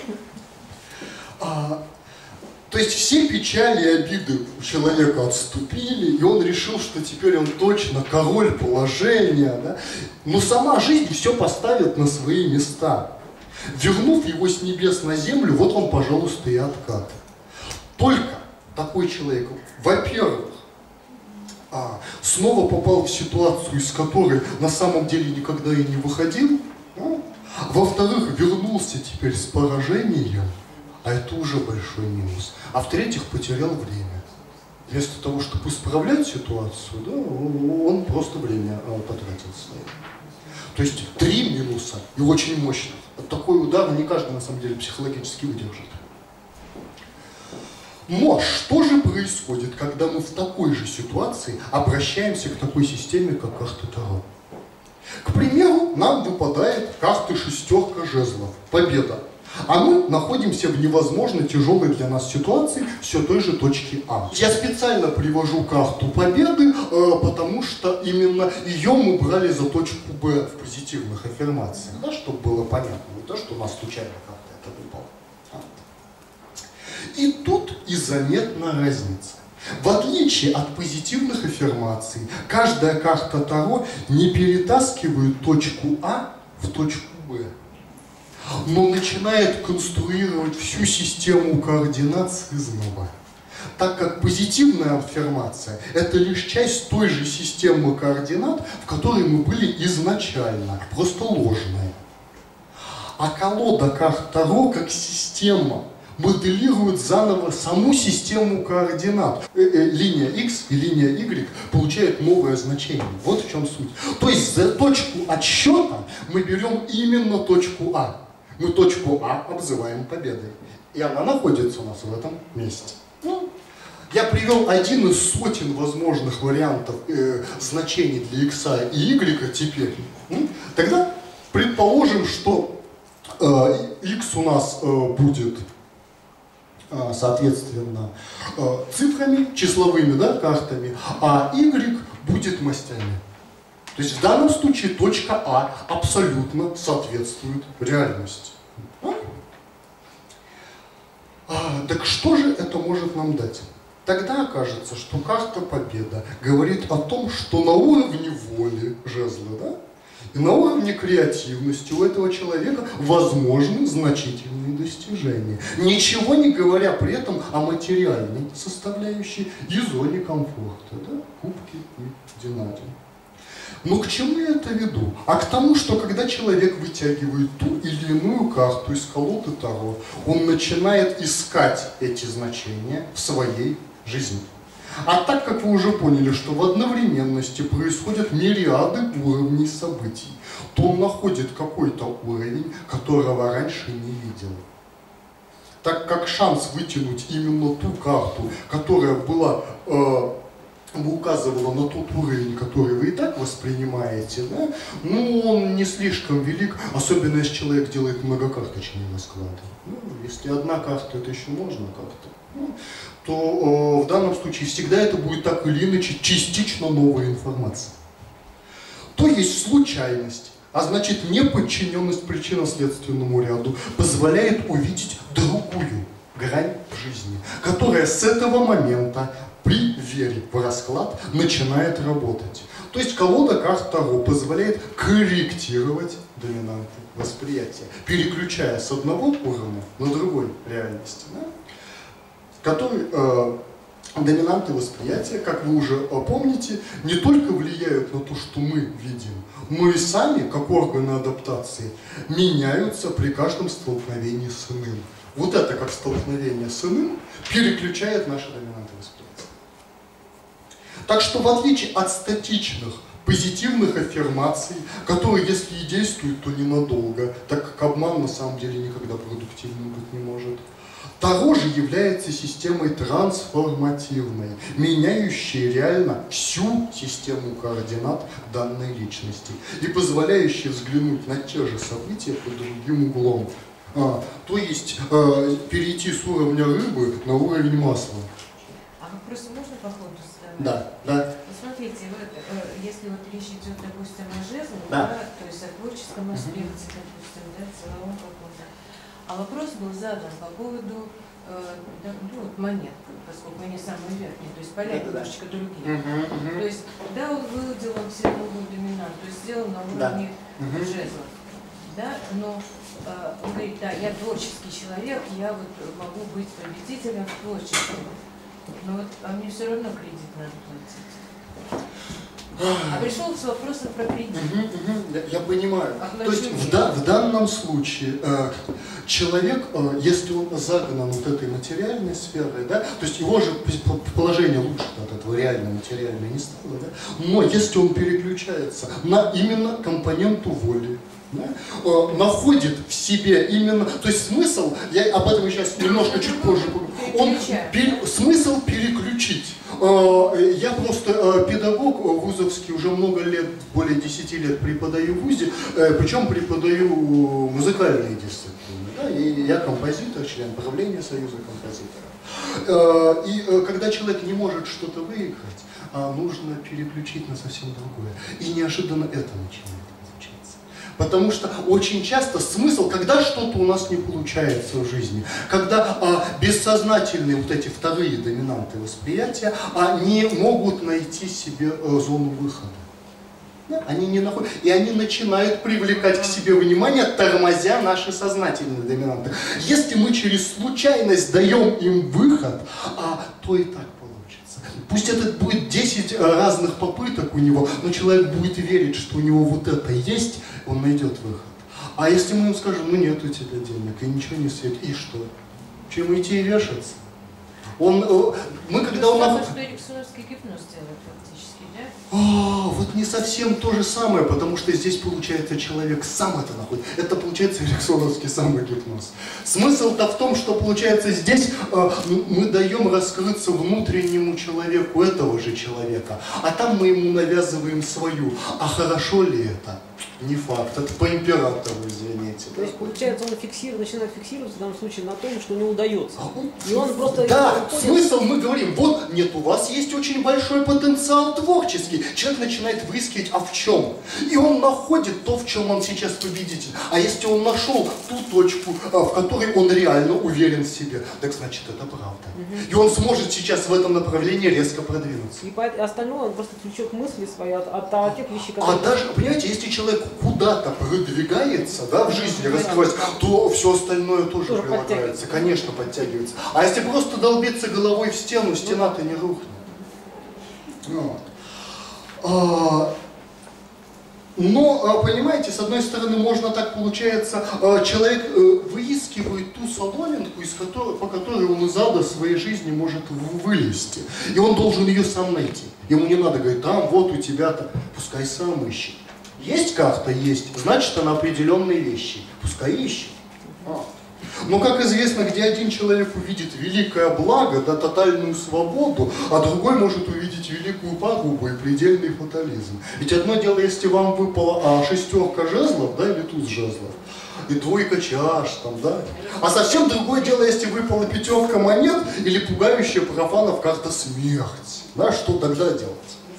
S1: То есть все печали и обиды у человека отступили, и он решил, что теперь он точно король положения. Да? Но сама жизнь все поставит на свои места. Вернув его с небес на землю, вот он, пожалуйста, и откат. Только такой человек, во-первых, снова попал в ситуацию, из которой на самом деле никогда и не выходил. Во-вторых, вернулся теперь с поражением. А это уже большой минус. А в-третьих, потерял время. Вместо того, чтобы исправлять ситуацию, да, он просто время потратил свое. То То есть 3 минуса и очень мощных. Вот такой удар не каждый на самом деле психологически выдержит. Но что же происходит, когда мы в такой же ситуации обращаемся к такой системе, как карта Таро? К примеру, нам выпадает карта шестерка жезлов, победа. А мы находимся в невозможно тяжелой для нас ситуации все той же точки А. Я специально привожу карту победы, потому что именно ее мы брали за точку Б в позитивных аффирмациях, да, чтобы было понятно, не то, что у нас случайно как-то это выпало. И тут и заметна разница. В отличие от позитивных аффирмаций, каждая карта Таро не перетаскивает точку А в точку Б, но начинает конструировать всю систему координат с изного. Так как позитивная аффирмация – это лишь часть той же системы координат, в которой мы были изначально, просто ложная. А колода карт Таро как система моделирует заново саму систему координат. Линия X и линия Y получают новое значение. Вот в чем суть. То есть за точку отсчета мы берем именно точку А. Мы точку А обзываем победой. И она находится у нас в этом месте. Я привел один из сотен возможных вариантов значений для X и Y теперь. Тогда предположим, что X у нас будет соответственно цифрами, числовыми, да, картами, а Y будет мастями. То есть в данном случае точка А абсолютно соответствует реальности. Так что же это может нам дать? Тогда окажется, что карта победа говорит о том, что на уровне воли жезла, да, и на уровне креативности у этого человека возможны значительные достижения, ничего не говоря при этом о материальной составляющей и зоне комфорта, да, кубки и динарии. Но к чему я это веду? А к тому, что когда человек вытягивает ту или иную карту из колоды Таро, он начинает искать эти значения в своей жизни. А так как вы уже поняли, что в одновременности происходят мириады уровней событий, то он находит какой-то уровень, которого раньше не видел. Так как шанс вытянуть именно ту карту, которая была, указывала на тот уровень, который вы и так воспринимаете, да, ну, он не слишком велик, особенно если человек делает многокарточные расклады. Ну, если одна карта, это еще можно как-то. То в данном случае всегда это будет так или иначе частично новая информация. То есть случайность, а значит неподчиненность причинно-следственному ряду позволяет увидеть другую грань жизни, которая с этого момента при вере в расклад начинает работать. То есть колода карт Таро позволяет корректировать доминанты восприятия, переключая с одного уровня на другой реальности. Да? Который доминанты восприятия, как вы уже помните, не только влияют на то, что мы видим, но и сами, как органы адаптации, меняются при каждом столкновении с иным. Вот это, как столкновение с иным, переключает наши доминанты восприятия. Так что в отличие от статичных, позитивных аффирмаций, которые, если и действуют, то ненадолго, так как обман на самом деле никогда продуктивным быть не может, Таро же является системой трансформативной, меняющей реально всю систему координат данной личности и позволяющей взглянуть на те же события под другим углом. То есть перейти с уровня рыбы на уровень масла.
S2: А вопрос можно по ходу задавать?
S1: Да, да.
S2: Смотрите, если вот речь идет, допустим, о жезле,
S1: да.
S2: Да, то есть о творческом аспекте, допустим, да, целом каком-то. А вопрос был задан по поводу монет, поскольку они самые верхние, то есть поля немножечко другие. То есть, да, он выудил он себе новую доминанту, то есть сделал на уровне жезла. Да, но он говорит, да, я творческий человек, я вот могу быть победителем в творчестве. Но вот, а мне все равно кредит надо платить. А пришел с вопросом про кредит.
S1: Я понимаю. То есть в данном случае человек, если он загнан вот этой материальной сферой, да, то есть его же положение лучше от этого реально материальное не стало, да, но если он переключается на именно компоненту воли, да, находит в себе именно, то есть смысл, я об этом сейчас немножко чуть позже поговорю, смысл переключить. Я просто педагог вузовский, уже много лет, более 10 лет преподаю в вузе, причем преподаю музыкальные дисциплины. Да, и я композитор, член правления Союза композиторов. И когда человек не может что-то выиграть, нужно переключить на совсем другое. И неожиданно это начинает. Потому что очень часто смысл, когда что-то у нас не получается в жизни, когда бессознательные вот эти вторые доминанты восприятия не могут найти себе зону выхода. Да? Они не находят, и они начинают привлекать к себе внимание, тормозя наши сознательные доминанты. Если мы через случайность даем им выход, то и так получится. Пусть это будет 10 разных попыток у него, но человек будет верить, что у него вот это есть, он найдет выход. А если мы ему скажем, ну нет у тебя денег, и ничего не светит, и что? Чем идти и вешаться? Мы когда он...
S2: Что эриксоновский гипноз делает фактически, да?
S1: Вот не совсем то же самое, потому что здесь, получается, человек сам это находит. Это, получается, эриксоновский самогипноз. Смысл-то в том, что, получается, здесь мы даем раскрыться внутреннему человеку этого же человека, а там мы ему навязываем свою. А хорошо ли это? Не факт, это по императору, извините.
S3: То есть, получается, он начинает фиксироваться в данном случае на том, что не удается. И он просто...
S1: Да, смысл мы говорим, вот, нет, у вас есть очень большой потенциал творческий. Человек начинает выискивать, а в чем? И он находит то, в чем он сейчас победитель. А если он нашел ту точку, в которой он реально уверен в себе, так значит, это правда. И он сможет сейчас в этом направлении резко продвинуться.
S3: И остальное он просто отвлечет мысли свои от тех вещей, которые...
S1: А даже, понимаете, если человек куда-то продвигается, да, в жизни раскрывается, то все остальное тоже прилагается, конечно, подтягивается. А если просто долбиться головой в стену, стена-то не рухнет. Но, понимаете, с одной стороны, можно так, получается, человек выискивает ту соломинку, по которой он из ада своей жизни может вылезти. И он должен ее сам найти. Ему не надо говорить, там, вот у тебя-то, пускай сам ищет. Есть карта? Есть. Значит, она определенные вещи. Пускай ищет. Но, как известно, где один человек увидит великое благо, да, тотальную свободу, а другой может увидеть великую пагубу и предельный фатализм. Ведь одно дело, если вам выпала шестерка жезлов, да, или туз жезлов, и двойка чаш, там, да. А совсем другое дело, если выпала пятерка монет или пугающая профанов карта смерть. Да, что тогда делать?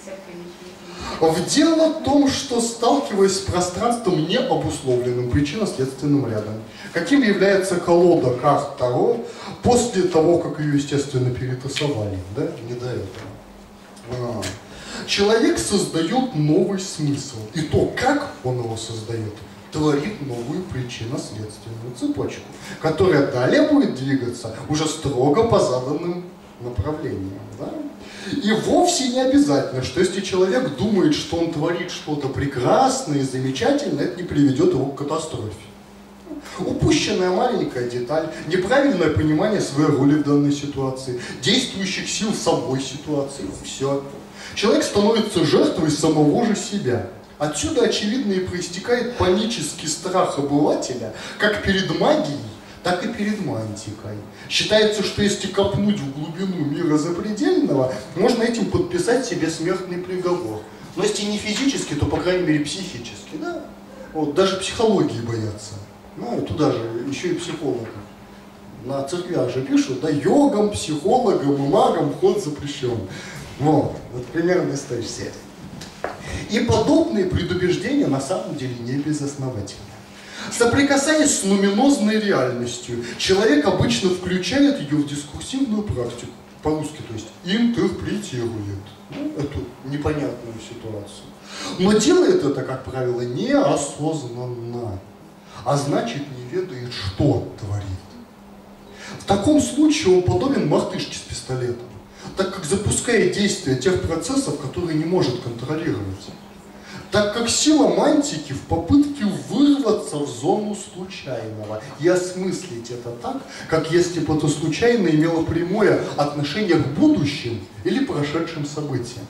S1: Дело в том, что, сталкиваясь с пространством необусловленным, причинно-следственным рядом, каким является колода карт Таро, после того, как ее, естественно, перетасовали, да, не до этого, человек создает новый смысл. И то, как он его создает, творит новую причинно-следственную цепочку, которая далее будет двигаться уже строго по заданным направлениям. Да? И вовсе не обязательно, что если человек думает, что он творит что-то прекрасное и замечательное, это не приведет его к катастрофе. Упущенная маленькая деталь, неправильное понимание своей роли в данной ситуации, действующих сил самой ситуации, все. Человек становится жертвой самого же себя. Отсюда, очевидно, и проистекает панический страх обывателя, как перед магией, так и перед мантикой. Считается, что если копнуть в глубину мира запредельного, можно этим подписать себе смертный приговор. Но если не физически, то, по крайней мере, психически. Да? Вот, даже психологии боятся. Ну, и туда же еще и психологам. На церквях же пишут, да, йогам, психологам и магам вход запрещен. Вот примерно из той серии. И подобные предубеждения на самом деле не безосновательны. Соприкасаясь с нуминозной реальностью, человек обычно включает ее в дискурсивную практику, по-русски, то есть интерпретирует эту непонятную ситуацию. Но делает это, как правило, неосознанно, а значит не ведает, что творит. В таком случае он подобен мартышке с пистолетом. так как запускает действие тех процессов, которые не может контролировать, так как сила мантики в попытке вырваться в зону случайного и осмыслить это так, как если бы это случайно имело прямое отношение к будущим или прошедшим событиям.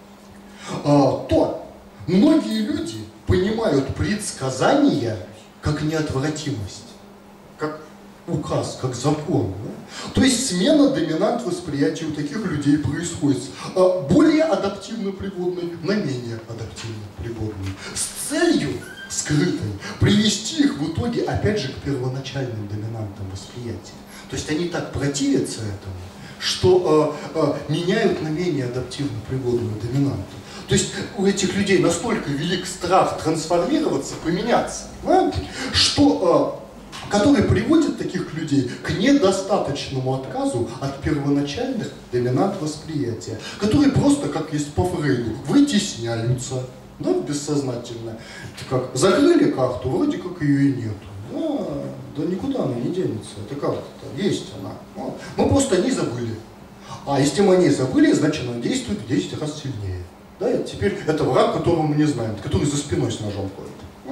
S1: То многие люди понимают предсказания как неотвратимость, как указ, как закон. Да? То есть смена доминант восприятия у таких людей происходит более адаптивно пригодной на менее адаптивно пригодной, с целью скрытой привести их в итоге опять же к первоначальным доминантам восприятия. То есть они так противятся этому, что меняют на менее адаптивно пригодную доминанту. То есть у этих людей настолько велик страх трансформироваться, поменяться, да, что который приводит таких людей к недостаточному отказу от первоначальных доминант восприятия, которые просто, как есть по Фрейду, вытесняются, да, бессознательно. Как закрыли карту, вроде как ее и нету. Да никуда она не денется, эта карта-то, есть она. Мы просто о ней забыли. А если мы о ней забыли, значит она действует в 10 раз сильнее. Да, и теперь это враг, которого мы не знаем, который за спиной с ножом ходит.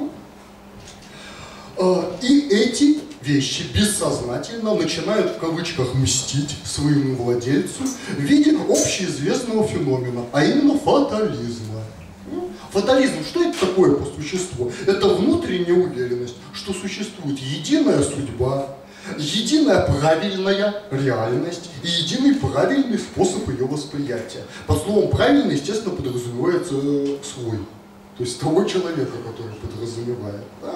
S1: И эти вещи бессознательно начинают в кавычках мстить своему владельцу в виде общеизвестного феномена, а именно фатализма. Фатализм, что это такое по существу? Это внутренняя уверенность, что существует единая судьба, единая правильная реальность и единый правильный способ ее восприятия. Под словом «правильный», естественно, подразумевается свой, то есть того человека, который подразумевает, да?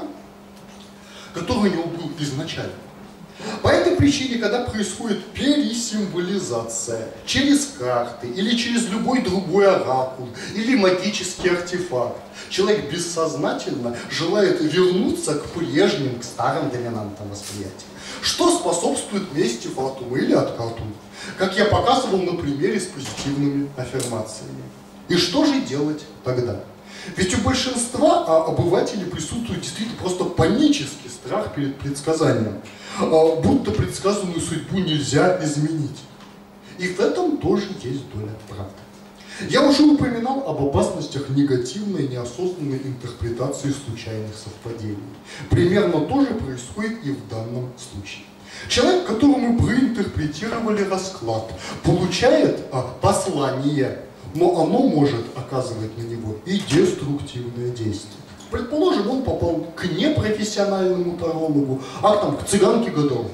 S1: Который у него был изначально. По этой причине, когда происходит пересимволизация через карты или через любой другой оракул или магический артефакт, человек бессознательно желает вернуться к прежним, к старым доминантам восприятия, что способствует мести фатума или откату, как я показывал на примере с позитивными аффирмациями. И что же делать тогда? Ведь у большинства обывателей присутствует действительно просто панический страх перед предсказанием, будто предсказанную судьбу нельзя изменить. И в этом тоже есть доля правды. Я уже упоминал об опасностях негативной, неосознанной интерпретации случайных совпадений. Примерно то же происходит и в данном случае. Человек, которому проинтерпретировали расклад, получает послание, но оно может оказывать на него и деструктивное действие. Предположим, он попал к непрофессиональному тарологу, а там к цыганке-гадалке,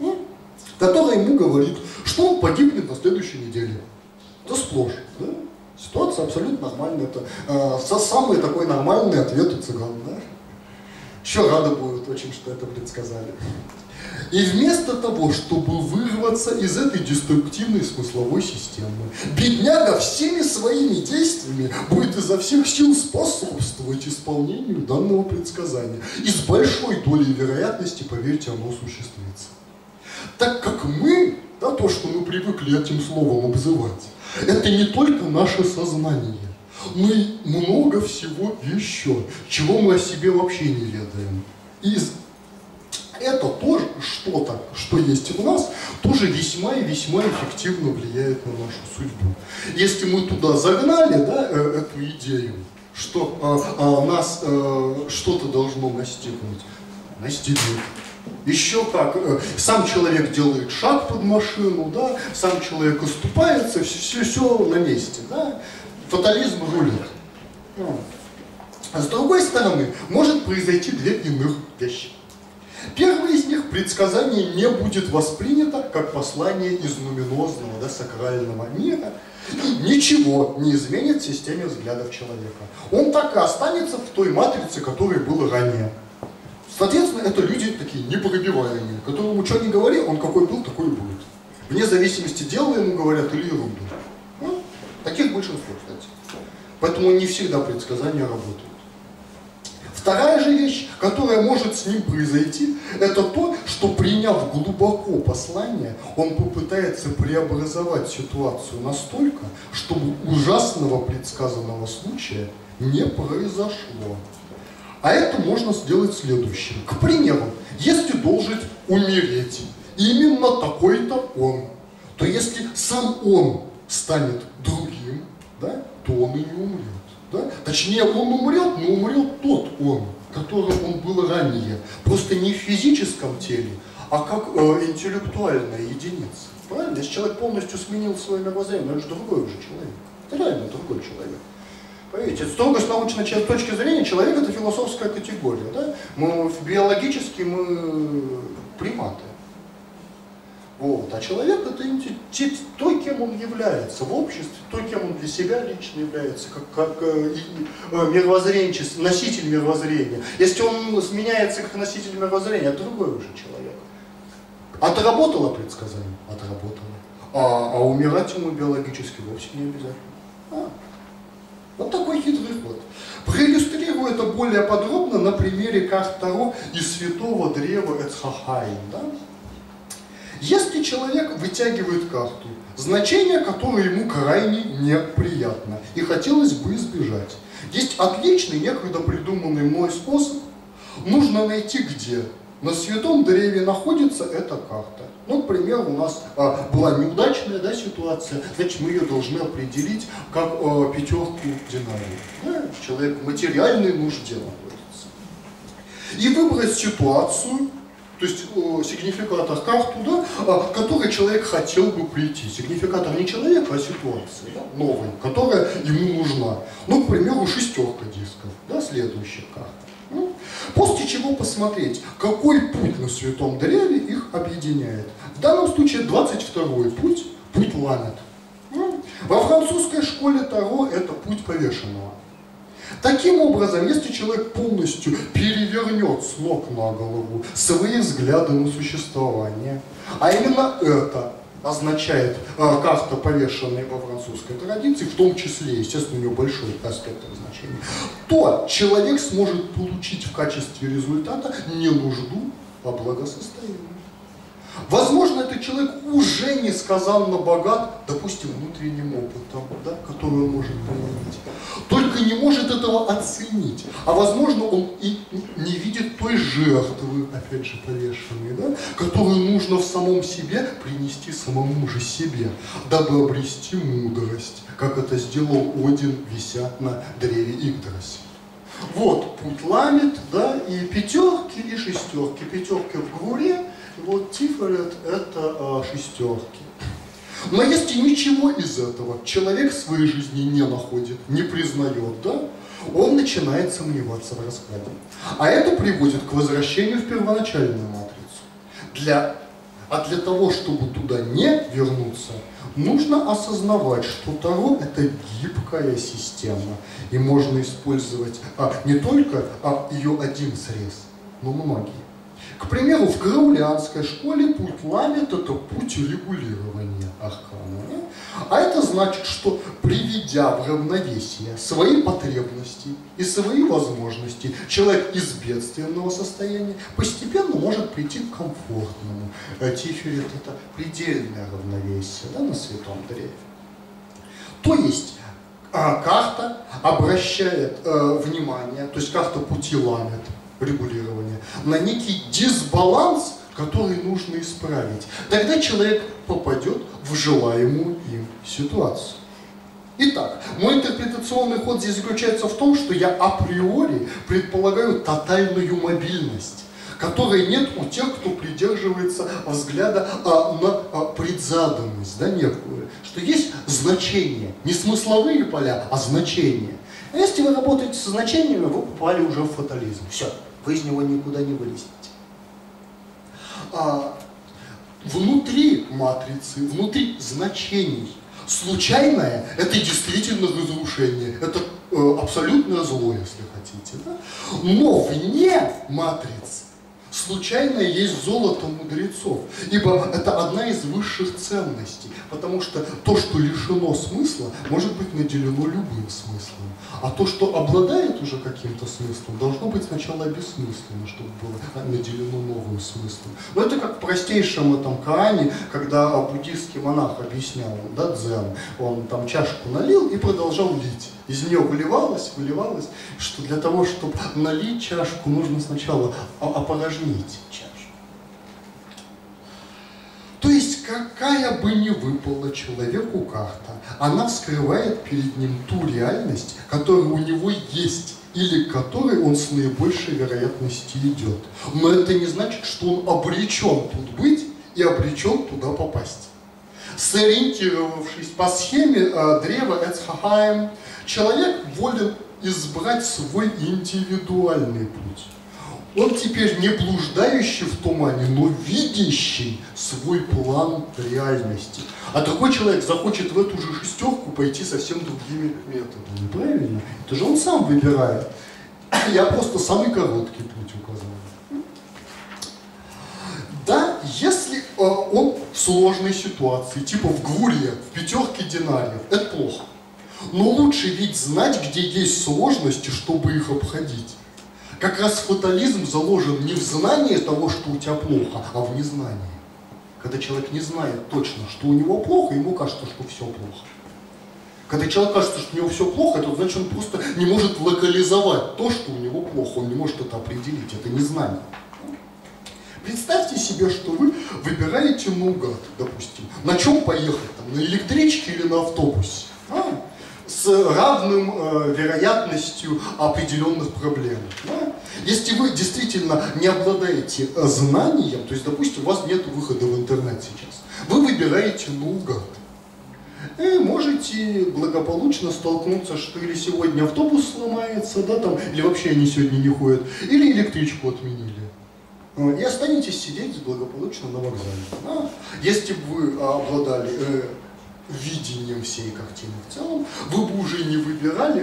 S1: которая ему говорит, что он погибнет на следующей неделе. Это сплошь. Да? Ситуация абсолютно нормальная. Это самый такой нормальный ответ у цыган. Да? Еще рады будут очень, что это предсказали. И вместо того, чтобы вырваться из этой деструктивной смысловой системы, бедняга всеми своими действиями будет изо всех сил способствовать исполнению данного предсказания. И с большой долей вероятности, поверьте, оно осуществится. Так как мы, да, то, что мы привыкли этим словом обзывать, это не только наше сознание, но и много всего еще, чего мы о себе вообще не ведаем. И это тоже что-то, что есть в нас, тоже весьма и весьма эффективно влияет на нашу судьбу. Если мы туда загнали, да, эту идею, что нас что-то должно настигнуть, настигнет. Еще как, сам человек делает шаг под машину, да, сам человек оступается, все на месте, да, фатализм рулит. А с другой стороны, может произойти две иных вещи. Первое из них, предсказание не будет воспринято как послание из нуминозного, да, сакрального мира, и ничего не изменит в системе взглядов человека. Он так и останется в той матрице, которой было ранее. Соответственно, это люди такие непробиваемые, которому что ни говори, он какой был, такой и будет. Вне зависимости, дело ему говорят или ерунду. Ну, таких большинство, кстати. Поэтому не всегда предсказания работают. Вторая же вещь, которая может с ним произойти, это то, что, приняв глубоко послание, он попытается преобразовать ситуацию настолько, чтобы ужасного предсказанного случая не произошло. А это можно сделать следующим. К примеру, если должен умереть именно такой-то он, то если сам он станет другим, да, то он и не умрет. Да? Точнее, он умрет, но умрет тот он, которым он был ранее. Просто не в физическом теле, а как интеллектуальная единица. Правильно? Если человек полностью сменил свое мировоззрение, это же другой уже человек. Это реально другой человек. Понимаете, строго с научной точки зрения человек это философская категория. Да? Биологически мы приматы. Вот. А человек это то, кем он является в обществе, то, кем он для себя лично является, как мировоззренческий, носитель мировоззрения. Если он сменяется как носитель мировоззрения, это другой уже человек. Отработало предсказание? Отработало. А умирать ему биологически вовсе не обязательно. Вот такой хитрый ход. Проиллюстрирую это более подробно на примере карт Таро из святого древа Эцхахаим. Да? Если человек вытягивает карту, значение которое ему крайне неприятно и хотелось бы избежать, есть отличный, некогда придуманный мной способ. Нужно найти, где на святом древе находится эта карта. Ну, к примеру, у нас была неудачная, да, ситуация, значит, мы ее должны определить как пятерку динарий. Да? Человек в материальной нужде находится. И выбрать ситуацию, то есть сигнификатор карту, да, к которой человек хотел бы прийти. Сигнификатор не человека, а ситуации, да, новой, которая ему нужна. Ну, к примеру, шестерка дисков, да, следующая карта. Ну, после чего посмотреть, какой путь на святом древе их объединяет. В данном случае 22-й путь, путь Ламет. Ну, во французской школе Таро это путь повешенного. Таким образом, если человек полностью перевернет с ног на голову свои взгляды на существование, а именно это означает карта, повешенная во французской традиции, в том числе, естественно, у нее большой спектр значений, то человек сможет получить в качестве результата не нужду, а благосостояние. Возможно, этот человек уже несказанно богат, допустим, внутренним опытом, да, который он может применить. Только не может этого оценить. А возможно, он и не видит той жертвы, опять же, повешенной, да, которую нужно в самом себе принести самому же себе, дабы обрести мудрость, как это сделал Один, вися на древе Игдрасиля. Вот путь Ламет, да, и пятерки, и шестерки. Пятерки в Гвуре. Вот Тиферет это шестерки. Но если ничего из этого человек в своей жизни не находит, не признает, да, он начинает сомневаться в раскладе. А это приводит к возвращению в первоначальную матрицу. А для того, чтобы туда не вернуться, нужно осознавать, что Таро это гибкая система. И можно использовать не только ее один срез, но многие. К примеру, в краулианской школе путь Ламет это путь регулирования аркана. А это значит, что приведя в равновесие свои потребности и свои возможности, человек из бедственного состояния постепенно может прийти к комфортному. Тиферет это предельное равновесие, да, на святом древе. То есть карта обращает внимание, то есть карта пути Ламет, регулирования, на некий дисбаланс, который нужно исправить. Тогда человек попадет в желаемую им ситуацию. Итак, мой интерпретационный ход здесь заключается в том, что я априори предполагаю тотальную мобильность, которой нет у тех, кто придерживается взгляда на предзаданность, да, некую, что есть значение, не смысловые поля, а значения. А если вы работаете со значениями, вы попали уже в фатализм. Все. Вы из него никуда не вылезете. Внутри матрицы, внутри значений, случайное – это действительно разрушение, это абсолютное зло, если хотите. Да? Но вне матрицы случайное есть золото мудрецов, ибо это одна из высших ценностей, потому что то, что лишено смысла, может быть наделено любым смыслом. А то, что обладает уже каким-то смыслом, должно быть сначала бессмысленно, чтобы было наделено новым смыслом. Но это как в простейшем этом Коране, когда буддийский монах объяснял, да, дзен, он там чашку налил и продолжал лить. Из нее выливалось, что для того, чтобы налить чашку, нужно сначала опорожнить чашу. То есть какая бы ни выпала человеку карта, она вскрывает перед ним ту реальность, которая у него есть, или к которой он с наибольшей вероятностью идет. Но это не значит, что он обречен тут быть и обречен туда попасть. Сориентировавшись по схеме древа Эцхахаим, человек волен избрать свой индивидуальный путь. Он теперь не блуждающий в тумане, но видящий свой план реальности. А другой человек захочет в эту же шестерку пойти совсем другими методами. Правильно? Это же он сам выбирает. Я просто самый короткий путь указал. Да, если он в сложной ситуации, типа в гвуре, в 5 динариев, это плохо. Но лучше ведь знать, где есть сложности, чтобы их обходить. Как раз фатализм заложен не в знании того, что у тебя плохо, а в незнании. Когда человек не знает точно, что у него плохо, ему кажется, что все плохо. Когда человек кажется, что у него все плохо, это значит, он просто не может локализовать то, что у него плохо, он не может это определить, это незнание. Представьте себе, что вы выбираете наугад, допустим, на чем поехать, там, на электричке или на автобусе. С равным вероятностью определенных проблем. Да? Если вы действительно не обладаете знанием, то есть, допустим, у вас нет выхода в интернет сейчас, вы выбираете наугад. И можете благополучно столкнуться, что или сегодня автобус сломается, да, там, или вообще они сегодня не ходят, или электричку отменили. И останетесь сидеть благополучно на вокзале. Да? Если бы вы обладали видением всей картины в целом, вы бы уже не выбирали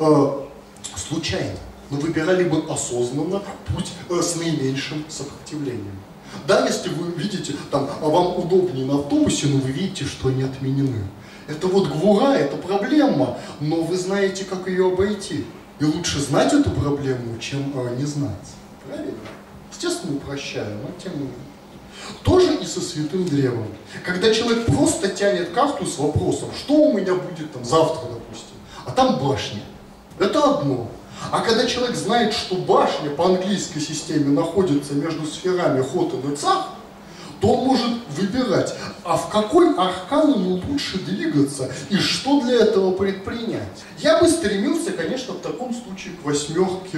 S1: случайно, но выбирали бы осознанно путь с наименьшим сопротивлением. Да, если вы видите, там, вам удобнее на автобусе, но вы видите, что они отменены. Это вот гвура, это проблема, но вы знаете, как ее обойти. И лучше знать эту проблему, чем не знать. Правильно? Естественно, упрощаю, но тем не менее. Тоже и со святым древом. Когда человек просто тянет карту с вопросом, что у меня будет там завтра, допустим, а там башня. Это одно. А когда человек знает, что башня по английской системе находится между сферами Хотен и Цах, то он может выбирать, а в какой аркан ему лучше двигаться и что для этого предпринять. Я бы стремился, конечно, в таком случае к 8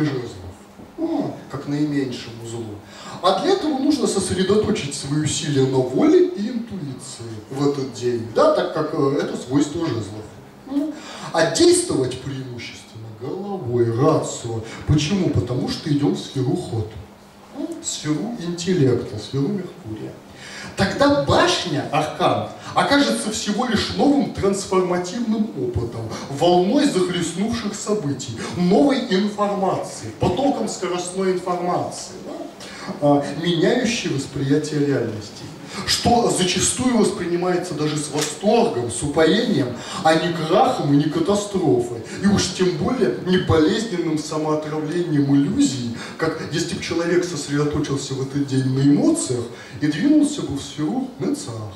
S1: жезлов, как наименьшему злу. А для этого нужно сосредоточить свои усилия на воле и интуиции в этот день, да, так как это свойство жезлов. А действовать преимущественно головой, рацио. Почему? Потому что идем в сферу Хоту, сферу интеллекта, сферу Меркурия. Тогда башня, аркан, окажется всего лишь новым трансформативным опытом, волной захлестнувших событий, новой информации, потоком скоростной информации, да, меняющей восприятие реальности, что зачастую воспринимается даже с восторгом, с упоением, а не крахом и не катастрофой, и уж тем более не болезненным самоотравлением иллюзий, как если бы человек сосредоточился в этот день на эмоциях и двинулся бы в сферу Нецах.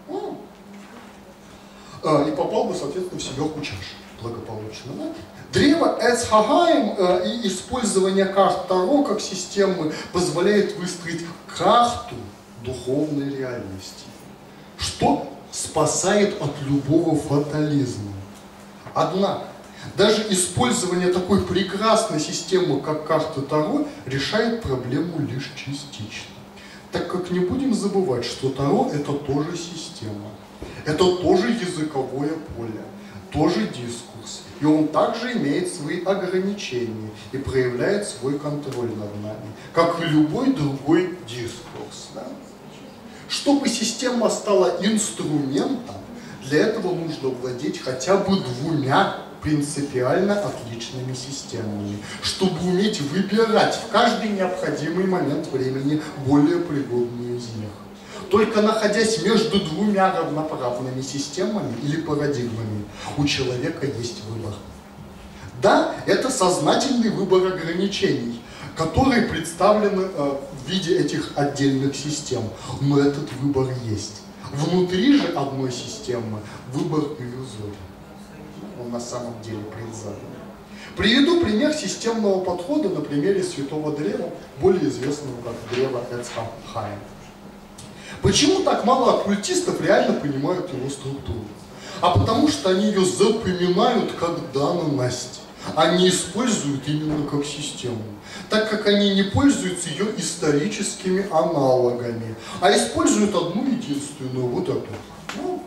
S1: И попал бы, соответственно, в 7 чаш благополучно. Да? Древо Эцхахаим и использование карт Таро как системы позволяет выстроить карту духовной реальности, что спасает от любого фатализма. Однако, даже использование такой прекрасной системы, как карта Таро, решает проблему лишь частично. Так как не будем забывать, что Таро — это тоже система, это тоже языковое поле, тоже дискурс. И он также имеет свои ограничения и проявляет свой контроль над нами, как и любой другой дискурс. Да? Чтобы система стала инструментом, для этого нужно владеть хотя бы 2 принципиально отличными системами, чтобы уметь выбирать в каждый необходимый момент времени более пригодную из них. Только находясь между 2 равноправными системами или парадигмами, у человека есть выбор. Да, это сознательный выбор ограничений, которые представлены в виде этих отдельных систем, но этот выбор есть. Внутри же одной системы выбор иллюзорен. Он на самом деле предзадан. Приведу пример системного подхода на примере Святого Древа, более известного как древо Эцхахаим. Почему так мало оккультистов реально понимают его структуру? А потому что они ее запоминают как данность. Они используют именно как систему, так как они не пользуются ее историческими аналогами, а используют одну единственную, вот эту. Ну,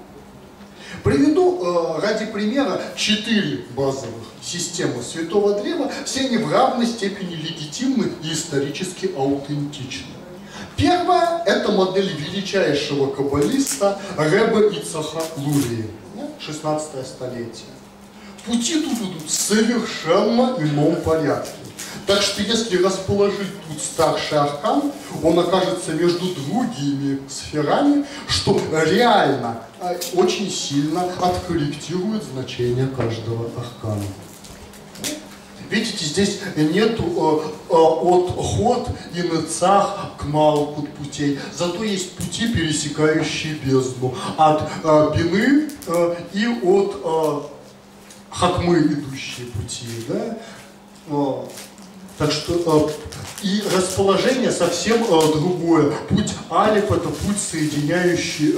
S1: приведу ради примера 4 базовых системы Святого Древа, все они в равной степени легитимны и исторически аутентичны. Первая – это модель величайшего каббалиста Ребе Ицхака Лурии, 16 столетие. Пути тут идут в совершенно ином порядке. Так что если расположить тут старший аркан, он окажется между другими сферами, что реально очень сильно откорректирует значение каждого аркана. Видите, здесь нету от Ход и Нецах к Малкут путей, зато есть пути, пересекающие бездну, от Бины и от Хакмы идущие пути, да? Так что и расположение совсем другое. Путь Алиф — это путь, соединяющий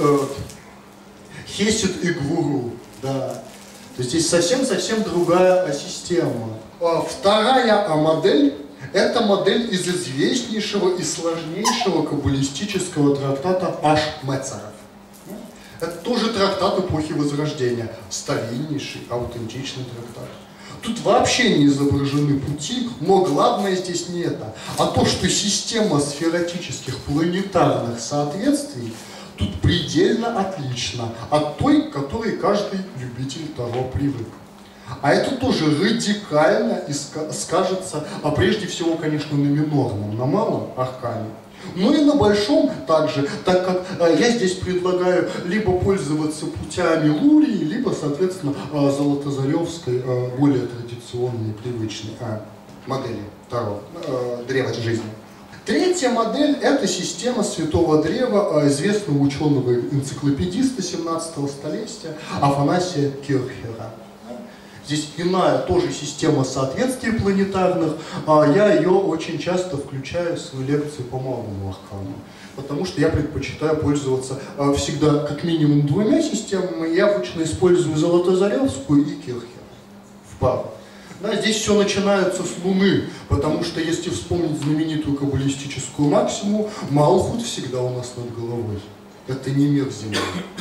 S1: Хесед и Гвуру, да. То есть здесь совсем другая система. Вторая модель — это модель из известнейшего и сложнейшего каббалистического трактата Аш-Мецаров. Это тоже трактат эпохи Возрождения, стариннейший, аутентичный трактат. Тут вообще не изображены пути, но главное здесь не это, а то, что система сфератических планетарных соответствий тут предельно отлична от той, к которой каждый любитель Таро привык. А это тоже радикально и скажется, а прежде всего, конечно, на минорном, на малом аркане. Ну и на большом также, так как я здесь предлагаю либо пользоваться путями Лурии, либо, соответственно, золотозаревской, более традиционной и привычной модели Таро, древа жизни. Третья модель – это система Святого Древа известного ученого-энциклопедиста 17 столетия Афанасия Кирхера. Здесь иная тоже система соответствий планетарных, я ее очень часто включаю в свою лекцию по малому аркану, потому что я предпочитаю пользоваться всегда как минимум 2 системами. Я обычно использую Золотозаревскую и Кирхер в пару. Да, здесь все начинается с Луны, потому что если вспомнить знаменитую каббалистическую максиму, Малхут всегда у нас над головой. Это не мир Земли.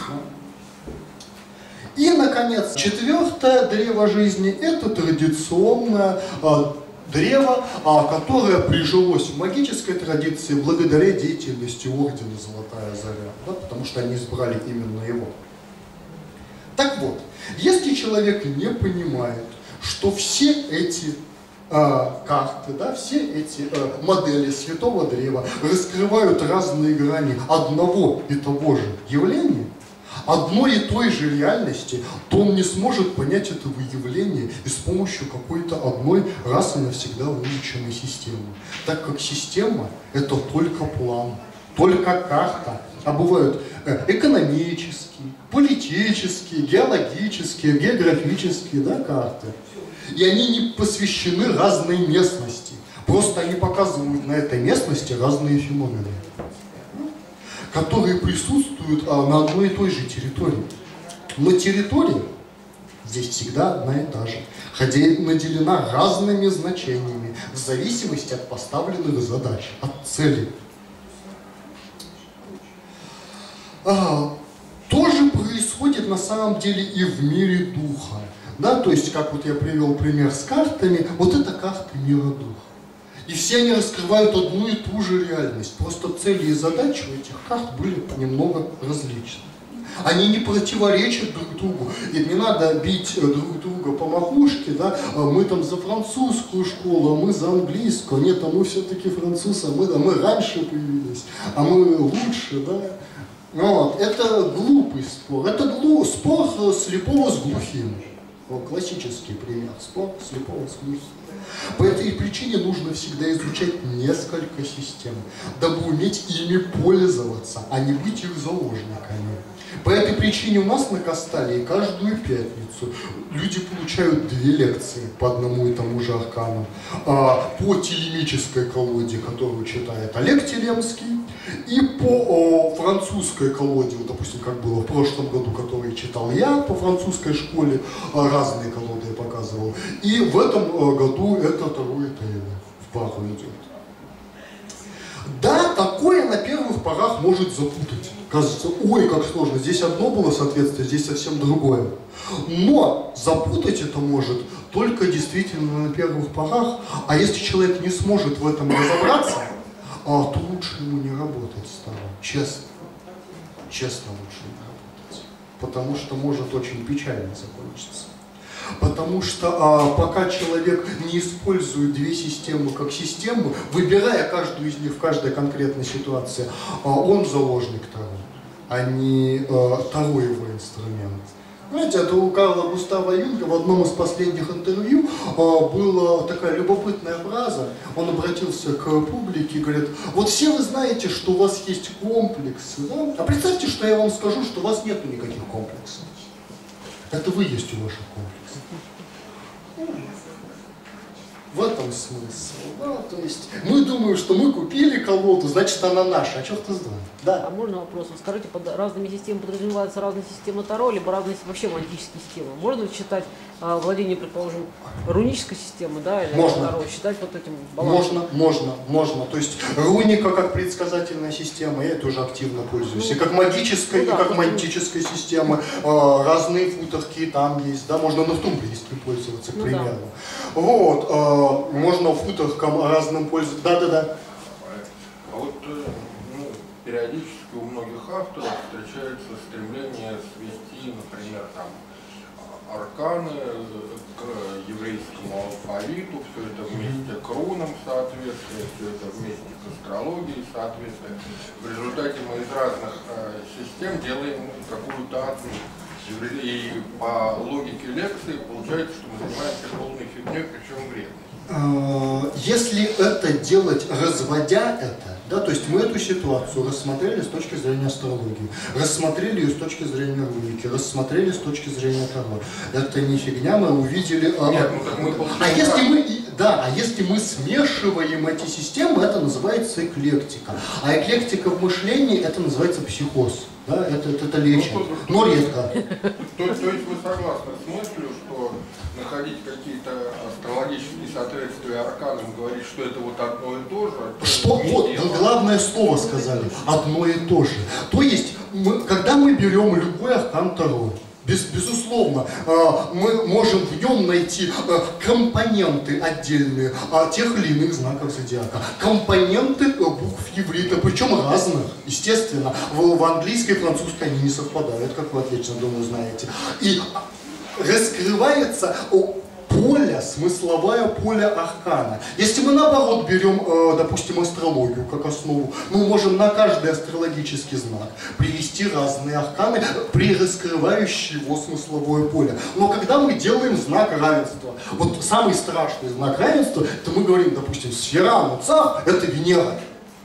S1: И, наконец, 4-е древо жизни – это традиционное древо, которое прижилось в магической традиции благодаря деятельности ордена Золотая Заря, да, потому что они избрали именно его. Так вот, если человек не понимает, что все эти карты, да, все эти модели Святого Древа раскрывают разные грани одного и того же явления, одной и той же реальности, то он не сможет понять этого явления и с помощью какой-то одной раз и навсегда выученной системы. Так как система – это только план, только карта, а бывают экономические, политические, геологические, географические, да, карты. И они не посвящены разной местности, просто они показывают на этой местности разные феномены, которые присутствуют на одной и той же территории. Но территория здесь всегда одна и та же, хотя и наделена разными значениями в зависимости от поставленных задач, от цели. Тоже происходит на самом деле и в мире духа. Да, то есть, как вот я привел пример с картами, вот это карты мира духа. И все они раскрывают одну и ту же реальность. Просто цели и задачи у этих карт были немного различны. Они не противоречат друг другу. И не надо бить друг друга по макушке, да, мы там за французскую школу, а мы за английскую. Нет, а мы все-таки французы, мы раньше появились, а мы лучше, да. Вот. Это глупый спор. Это спор слепого с глухим. Вот, классический пример. Спор слепого с глухим. По этой причине нужно всегда изучать несколько систем, дабы уметь ими пользоваться, а не быть их заложниками. По этой причине у нас на Касталии каждую пятницу люди получают 2 лекции по одному и тому же аркану. По телемической колоде, которую читает Олег Телемский, и по французской колоде, вот, допустим, как было в прошлом году, который читал я по французской школе, разные колоды я показывал. И в этом году это Таро и Таро в пару идет. Да, такое на первых порах может запутать. Кажется, ой, как сложно, здесь одно было соответствие, здесь совсем другое. Но запутать это может только действительно на первых порах, а если человек не сможет в этом разобраться, то лучше ему не работать с Таро, честно. Честно лучше не работать, потому что может очень печально закончиться. Потому что пока человек не использует 2 системы как систему, выбирая каждую из них в каждой конкретной ситуации, он заложник Таро, а не Таро его инструмент. Знаете, это у Карла Густава Юнга в одном из последних интервью была такая любопытная фраза. Он обратился к публике и говорит: вот все вы знаете, что у вас есть комплексы, да? А представьте, что я вам скажу, что у вас нет никаких комплексов. Это вы есть у ваших комплексов. В этом смысл, да, то есть мы думаем, что мы купили колоду, значит она наша, а черт из два. Да.
S3: А можно вопрос? Скажите, под разными системами подразумеваются разные системы Таро, либо разные вообще магические системы? Можно ли считать владение, предположим, рунической системой, да, или
S1: можно.
S3: Таро, считать вот этим балансом?
S1: Можно. То есть руника как предсказательная система, я тоже активно пользуюсь. И как магическая, и как мантическая система, разные футорки там есть, да, можно на тумблистке пользоваться, к примеру. Да. Вот, можно футоркам разным пользоваться. Да.
S4: А вот периодически у многих авторов встречается стремление свести, например, там, арканы к еврейскому алфавиту, все это вместе к рунам соответствие, все это вместе к астрологии соответствие. В результате мы из разных систем делаем какую-то одну. И по логике лекции получается, что мы занимаемся полной фигней, причем вредной.
S1: Если это делать, разводя это, да, то есть мы эту ситуацию рассмотрели с точки зрения астрологии, рассмотрели ее с точки зрения руники, рассмотрели с точки зрения Таро. Это не фигня, мы увидели... если мы смешиваем эти системы, это называется эклектика. А эклектика в мышлении, это называется психоз. Да, это лечит, но редко.
S4: То есть вы согласны с мыслью, что находить какие-то астрологические соответствия арканам, говорить, что это вот одно и то же?
S1: Что? Вот, вы главное слово сказали. Одно и то же. То есть, когда мы берем любой аркан Таро, безусловно, мы можем в нем найти компоненты отдельные тех или иных знаков зодиака, компоненты букв иврита, причем разных, естественно. В английской и французской они не совпадают, как вы отлично, думаю, знаете. И раскрывается поле, смысловое поле аркана. Если мы наоборот берем, допустим, астрологию как основу, мы можем на каждый астрологический знак привести разные арканы, раскрывающие его смысловое поле. Но когда мы делаем знак равенства, вот самый страшный знак равенства, то мы говорим, допустим, сфера Нуцах — это Венера.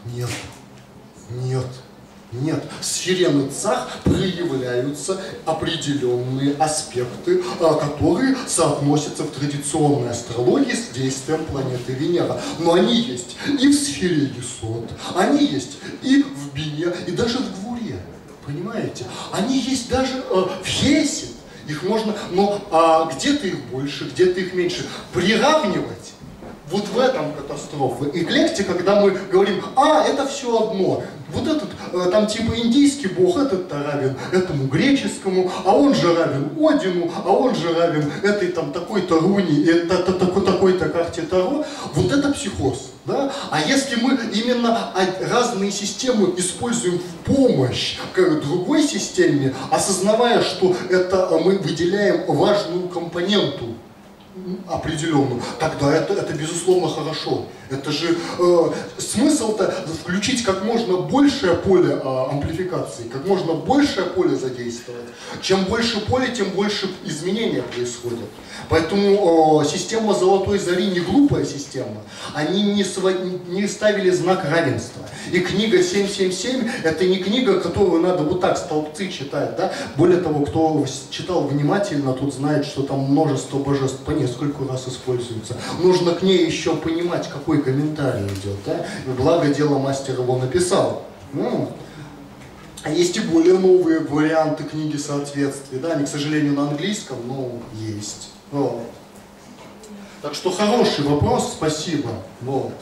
S1: Нет, в сфере Нуцах проявляются определенные аспекты, которые соотносятся в традиционной астрологии с действием планеты Венера. Но они есть и в сфере Есод, они есть и в Бине, и даже в Гвуре. Понимаете? Они есть даже в Хесед. Их можно, но где-то их больше, где-то их меньше. Приравнивать. Вот в этом катастрофа. Эклектика, когда мы говорим, это все одно. Вот этот, там типа индийский бог, этот-то равен этому греческому, а он же равен Одину, а он же равен этой там такой-то руни, такой-то карте Таро. Вот это психоз. Да? А если мы именно разные системы используем в помощь к другой системе, осознавая, что это мы выделяем важную компоненту определенную, тогда это безусловно хорошо. Это же смысл-то включить как можно большее поле амплификации, как можно большее поле задействовать. Чем больше поля, тем больше изменения происходят. Поэтому система Золотой Зари не глупая система. Они не ставили знак равенства. И книга 777 это не книга, которую надо вот так столбцы читать. Да? Более того, кто читал внимательно, тот знает, что там множество божеств по нескольку раз используется. Нужно к ней еще понимать, какой комментарий идет. Да? Благо дело мастер его написал. А есть и более новые варианты книги соответствия. Да? Они, к сожалению, на английском, но есть. Вот. Так что хороший вопрос, спасибо. Вот.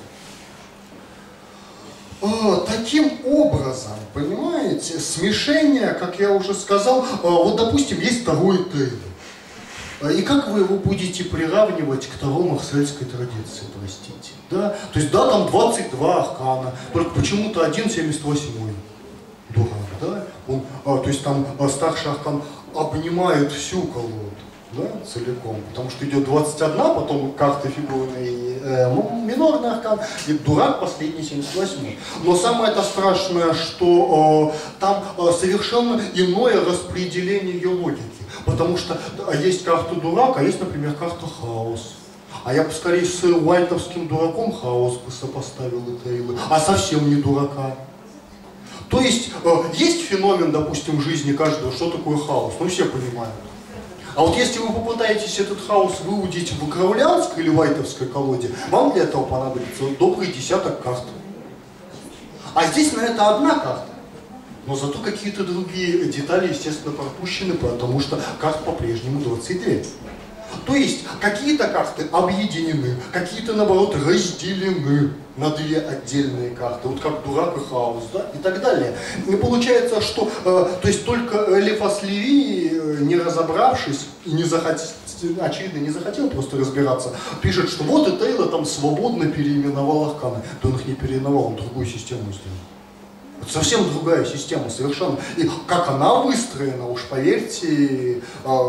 S1: Таким образом, понимаете, смешение, как я уже сказал, вот допустим, есть второй Тейлор. И как вы его будете приравнивать к второй марсельской традиции, простите? Да? То есть, да, там 22 аркана, только почему-то один 78-й дурак, да? Он, то есть там старший аркан обнимает всю колоду. Да, целиком, потому что идет 21, потом карты фигурные, минорный аркан, и дурак последний 78. Но самое это страшное, что там совершенно иное распределение ее логики, потому что есть карта дурак, а есть, например, карта хаос. А я бы скорее с уайтовским дураком хаос бы сопоставил это, а совсем не дурака. То есть есть феномен, допустим, в жизни каждого, что такое хаос, ну все понимают. А вот если вы попытаетесь этот хаос выудить в краулянской или вайтовской колоде, вам для этого понадобится добрый десяток карт. А здесь на это одна карта. Но зато какие-то другие детали, естественно, пропущены, потому что карт по-прежнему 22. То есть какие-то карты объединены, какие-то, наоборот, разделены на две отдельные карты, вот как дурак и хаос, да, и так далее. И получается, что то есть только Элифас Леви, не разобравшись и не очевидно не захотел просто разбираться, пишет, что вот и Тейлор там свободно переименовал арканы. Да он их не переименовал, он другую систему сделал. Это совсем другая система, совершенно. И как она выстроена, уж поверьте,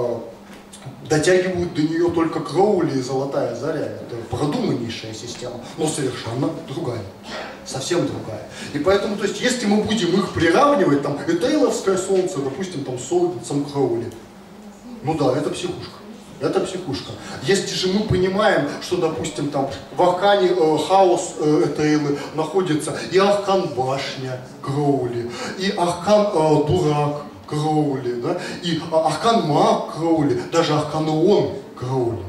S1: дотягивают до нее только Кроули и Золотая Заря. Это продуманнейшая система, но совершенно другая. Совсем другая. И поэтому, то есть, если мы будем их приравнивать, там, и Тейлоровское солнце, допустим, там, с солнцем Кроули, ну да, это психушка. Это психушка. Если же мы понимаем, что, допустим, там в аркане хаос Тейлы находится и аркан башня Кроули, и аркан дурак Кроули, да, и аркан маг Кроули, даже аркан Ион Кроули.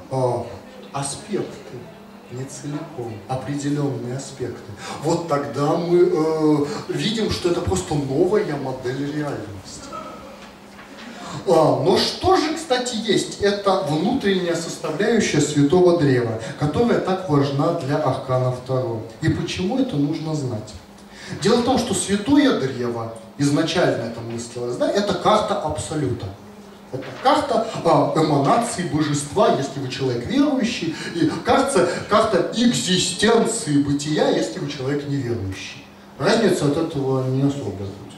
S1: Аспекты, не целиком, определенные аспекты. Вот тогда мы видим, что это просто новая модель реальности. Но что же, кстати, есть? Это внутренняя составляющая Святого Древа, которая так важна для аркана Таро. И почему это нужно знать? Дело в том, что Святое Древо, изначально это мыслилось, да, это карта Абсолюта. Это карта эманации божества, если вы человек верующий, и карта экзистенции бытия, если вы человек неверующий. Разница от этого не особо будет.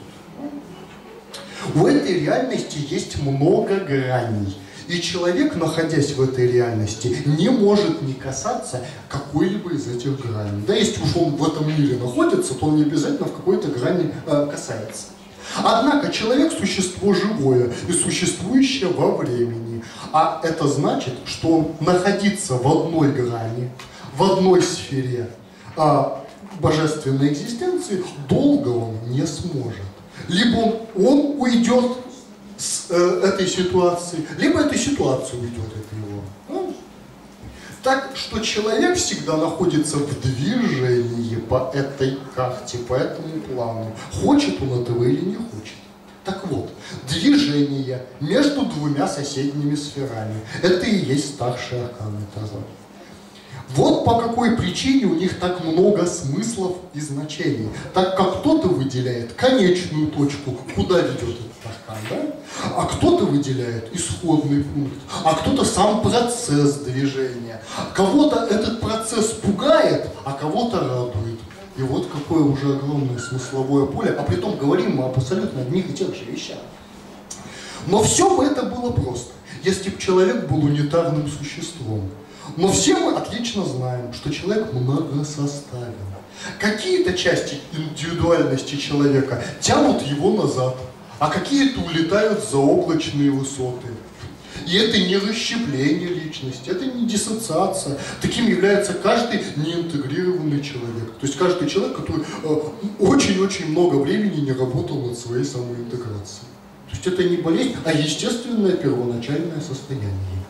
S1: В этой реальности есть много граней. И человек, находясь в этой реальности, не может не касаться какой-либо из этих граней. Да, если уж он в этом мире находится, то он не обязательно в какой-то грани касается. Однако человек – существо живое и существующее во времени. А это значит, что он находиться в одной грани, в одной сфере божественной экзистенции долго он не сможет. Либо он уйдет с этой ситуации, либо эта ситуация уйдет от него. Так что человек всегда находится в движении по этой карте, по этому плану. Хочет он этого или не хочет. Так вот, движение между двумя соседними сферами – это и есть старший аркан Таро. Вот по какой причине у них так много смыслов и значений. Так как кто-то выделяет конечную точку, куда ведет этот аркан, да? А кто-то выделяет исходный пункт, а кто-то сам процесс движения. Кого-то этот процесс пугает, а кого-то радует. И вот какое уже огромное смысловое поле, а притом говорим мы об абсолютно одних и тех же вещах. Но все бы это было просто. если бы человек был унитарным существом. Но все мы отлично знаем, что человек многосоставен. Какие-то части индивидуальности человека тянут его назад, а какие-то улетают за облачные высоты. И это не расщепление личности, это не диссоциация. Таким является каждый неинтегрированный человек. То есть каждый человек, который очень-очень много времени не работал над своей самоинтеграцией. То есть это не болезнь, а естественное первоначальное состояние.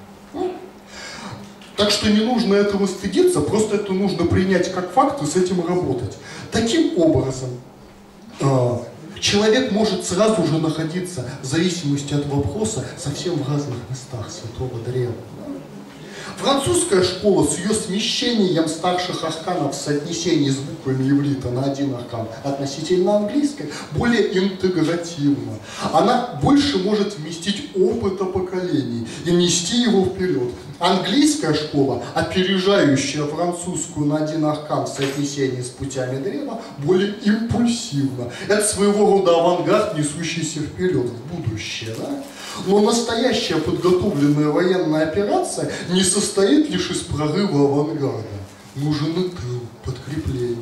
S1: Так что не нужно этого стыдиться, просто это нужно принять как факт и с этим работать. Таким образом, человек может сразу же находиться, в зависимости от вопроса, совсем в разных местах Святого Древа. Французская школа с ее смещением старших арканов в соотнесении с буквами иврита на один аркан относительно английской более интегративна. Она больше может вместить опыта поколений и нести его вперед. Английская школа, опережающая французскую на один аркан в соотнесении с путями древа, более импульсивна. Это своего рода авангард, несущийся вперед, в будущее. Да? Но настоящая подготовленная военная операция не состоит лишь из прорыва авангарда. Нужен и тыл, подкрепление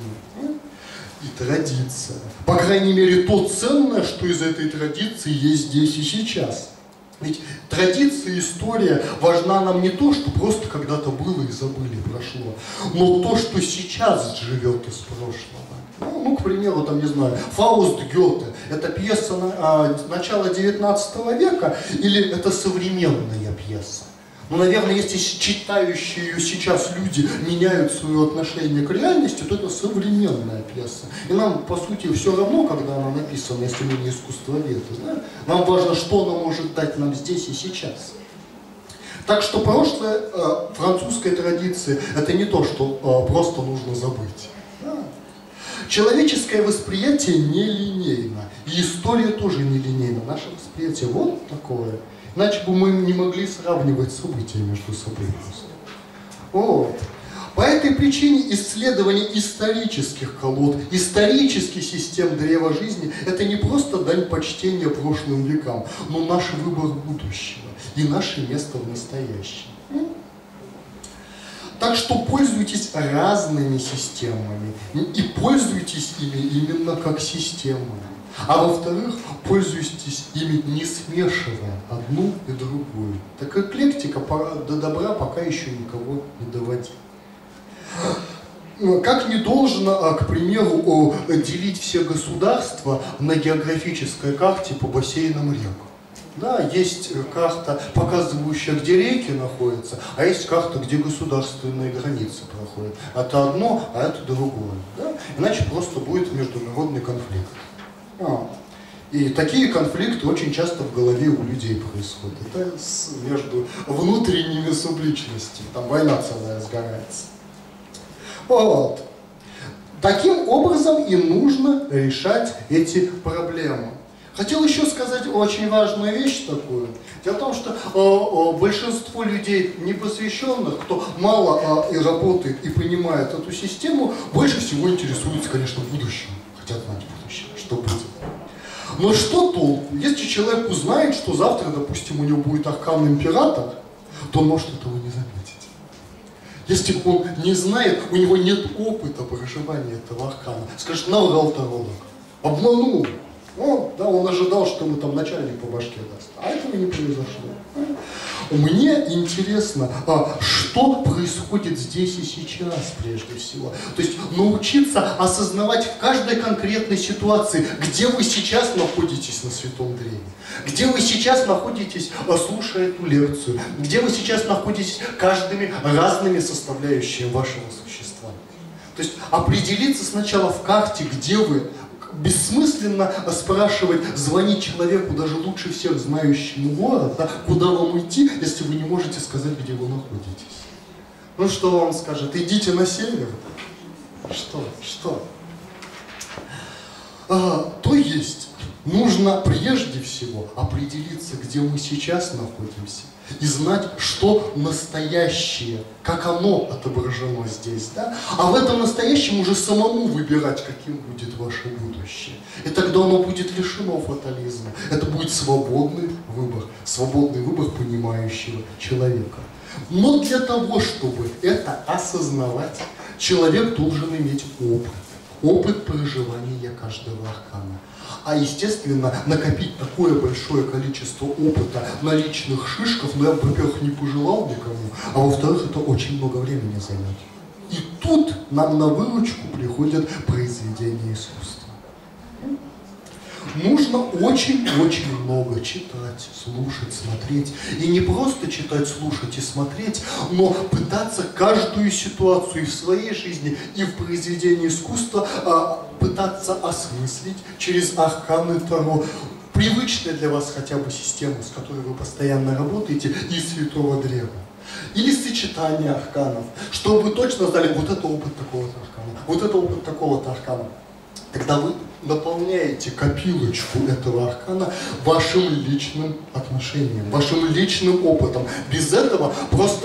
S1: и традиция. По крайней мере, то ценное, что из этой традиции есть здесь и сейчас. Ведь традиция и история важна нам не то, что просто когда-то было и забыли, прошло, но то, что сейчас живет из прошлого. Ну, к примеру, там, не знаю, Фауст Гёте. Это пьеса начала 19 века или это современная пьеса? Ну, наверное, если читающие ее сейчас люди меняют свое отношение к реальности, то это современная пьеса. И нам, по сути, все равно, когда она написана, если мы не искусствоведы. Да? Нам важно, что она может дать нам здесь и сейчас. Так что прошлое французской традиции – это не то, что просто нужно забыть. Да? Человеческое восприятие нелинейно, и история тоже нелинейна. Наше восприятие вот такое. Иначе бы мы не могли сравнивать события между собой просто. Вот. По этой причине исследование исторических колод, исторических систем древа жизни – это не просто дань почтения прошлым векам, но наш выбор будущего и наше место в настоящем. Так что пользуйтесь разными системами и пользуйтесь ими именно как системами. А во-вторых, пользуйтесь ими не смешивая одну и другую. Так эклектика до добра пока еще никого не доводит. Как не должно, к примеру, делить все государства на географической карте по бассейнам рек. Да, есть карта, показывающая, где реки находятся, а есть карта, где государственные границы проходят. Это одно, а это другое. Да? Иначе просто будет международный конфликт. И такие конфликты очень часто в голове у людей происходят. Это между внутренними субличностями. Там война целая разгорается. Вот. Таким образом и нужно решать эти проблемы. Хотел еще сказать очень важную вещь такую. Дело в том, что большинство людей непосвященных, кто мало и работает и понимает эту систему, больше всего интересуются, конечно, будущим. Хотят знать будущее, что будет. Но что толку? Если человек узнает, что завтра, допустим, у него будет аркан император, то он может этого не заметить. Если он не знает, у него нет опыта проживания этого аркана, скажет, наврал таролог, обманул. Ну, да, он ожидал, что ему там начальник по башке даст, а этого не произошло. Мне интересно, что происходит здесь и сейчас, прежде всего. То есть научиться осознавать в каждой конкретной ситуации, где вы сейчас находитесь на Святом Древе, где вы сейчас находитесь, слушая эту лекцию, где вы сейчас находитесь каждыми разными составляющими вашего существа. То есть определиться сначала в карте, где вы. Бессмысленно спрашивать, звонить человеку, даже лучше всех знающему город, да, куда вам идти, если вы не можете сказать, где вы находитесь. Ну что он скажет? Идите на север? Что? То есть, Нужно прежде всего определиться, где мы сейчас находимся, и знать, что настоящее, как оно отображено здесь. Да? А в этом настоящем уже самому выбирать, каким будет ваше будущее. И тогда оно будет лишено фатализма. Это будет свободный выбор понимающего человека. Но для того, чтобы это осознавать, человек должен иметь опыт проживания каждого аркана. А естественно, накопить такое большое количество опыта на личных шишках, я, во-первых, не пожелал никому, а во-вторых, это очень много времени займет. И тут нам на выручку приходят произведения искусства. Нужно очень-очень много читать, слушать, смотреть. И не просто читать, слушать и смотреть, но пытаться каждую ситуацию и в своей жизни, и в произведении искусства пытаться осмыслить через арканы Таро. Привычная для вас хотя бы система, с которой вы постоянно работаете, из Святого Древа. Или сочетание арканов, чтобы вы точно знали, вот это опыт такого-то аркана, вот это опыт такого-то аркана. Тогда вы наполняете копилочку этого аркана вашим личным отношением, вашим личным опытом. Без этого просто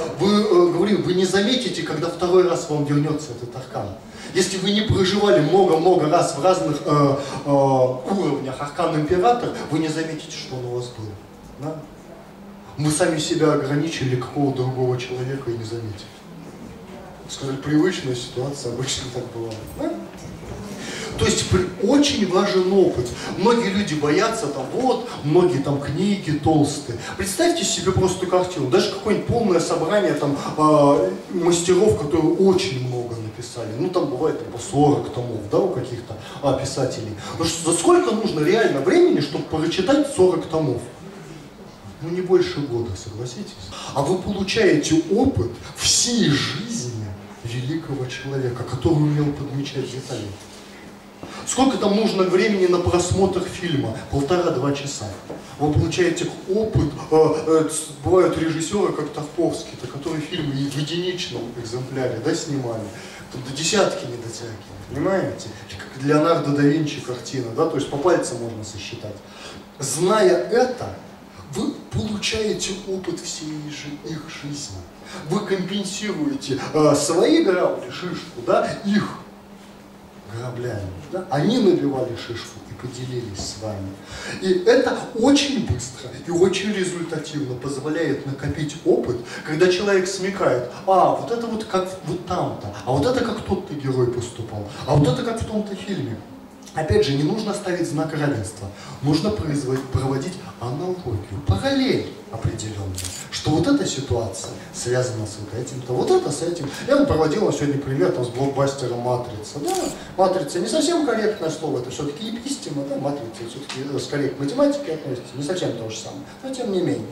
S1: вы не заметите, когда второй раз вам вернется этот аркан. Если вы не проживали много-много раз в разных уровнях аркан Император, вы не заметите, что он у вас был. Да? Мы сами себя ограничили какого-то другого человека и не заметили. Сказали, привычная ситуация, обычно так бывает. Да? То есть очень важен опыт. Многие люди боятся, многие книги толстые. Представьте себе просто картину, даже какое-нибудь полное собрание мастеров, которые очень много написали. Там бывает по 40 томов, да, у каких-то писателей. Но за сколько нужно реально времени, чтобы прочитать 40 томов? Не больше года, согласитесь? А вы получаете опыт всей жизни великого человека, который умел подмечать детали. Сколько там нужно времени на просмотр фильма? 1,5-2 часа. Вы получаете опыт. Бывают режиссеры, как Тарковский, которые фильмы в единичном экземпляре снимали. До десятки не дотягивают. Понимаете? Как Леонардо да Винчи картина, да? То есть по пальцам можно сосчитать. Зная это, вы получаете опыт всей их жизни. Вы компенсируете свои грабли, шишку, да, их граблями. Да? Они набивали шишку и поделились с вами. И это очень быстро и очень результативно позволяет накопить опыт, когда человек смекает, вот это как вот там-то, а вот это как тот-то герой поступал, а вот это как в том-то фильме. Опять же, не нужно ставить знак равенства, нужно проводить аналогию, параллель определенную, что вот эта ситуация связана с вот этим-то, вот это с этим. Я проводил сегодня пример с блокбастером «Матрица». Да, «Матрица» не совсем корректное слово, это все-таки эпистема, да, «Матрица» все-таки скорее к математике относится, не совсем то же самое, но тем не менее.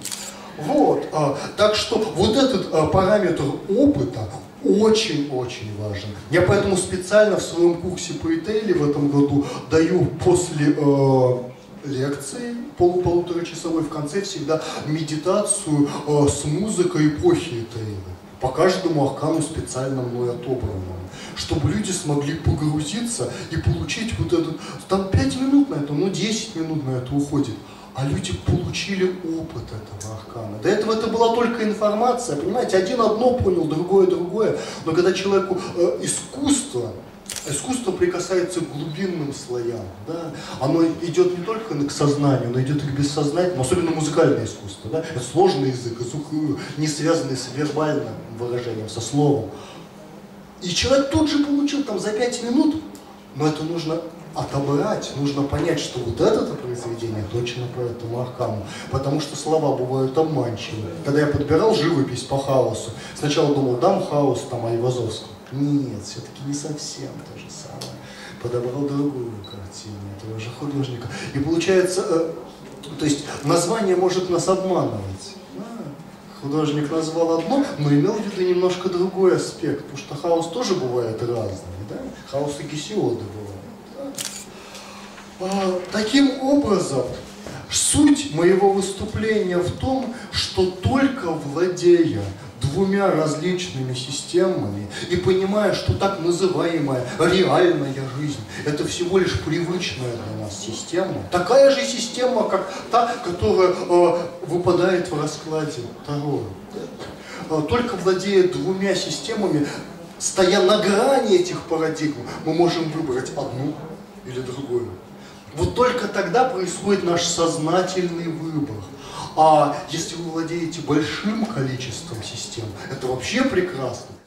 S1: Так что вот этот параметр опыта очень-очень важен. Я поэтому специально в своем курсе по Этейли в этом году даю после лекции, полуторачасовой, в конце всегда медитацию с музыкой эпохи Этейли. По каждому аркану специально мной отобранному. Чтобы люди смогли погрузиться и получить вот этот... Там 5 минут на это, 10 минут на это уходит. А люди получили опыт этого аркана. До этого это была только информация, понимаете, один одно понял, другое другое. Но когда человеку искусство прикасается к глубинным слоям, да, оно идет не только к сознанию, но идет и к бессознательному, особенно музыкальное искусство. Да, это сложный язык, не связанный с вербальным выражением, со словом. И человек тут же получил за 5 минут, но это нужно отобрать, нужно понять, что вот это произведение точно по этому аркану, потому что слова бывают обманчивы. Когда я подбирал живопись по хаосу, сначала думал, дам хаос Айвазовского. Нет, все-таки не совсем то же самое. Подобрал другую картину этого же художника. И получается, то есть название может нас обманывать. Художник назвал одно, но имел в виду немножко другой аспект, потому что хаос тоже бывает разный, да? Хаос и Гесиоды бывают. Таким образом, суть моего выступления в том, что только владея двумя различными системами и понимая, что так называемая реальная жизнь – это всего лишь привычная для нас система, такая же система, как та, которая выпадает в раскладе Таро. Только владея двумя системами, стоя на грани этих парадигм, мы можем выбрать одну или другую. Вот только тогда происходит наш сознательный выбор. А если вы владеете большим количеством систем, это вообще прекрасно.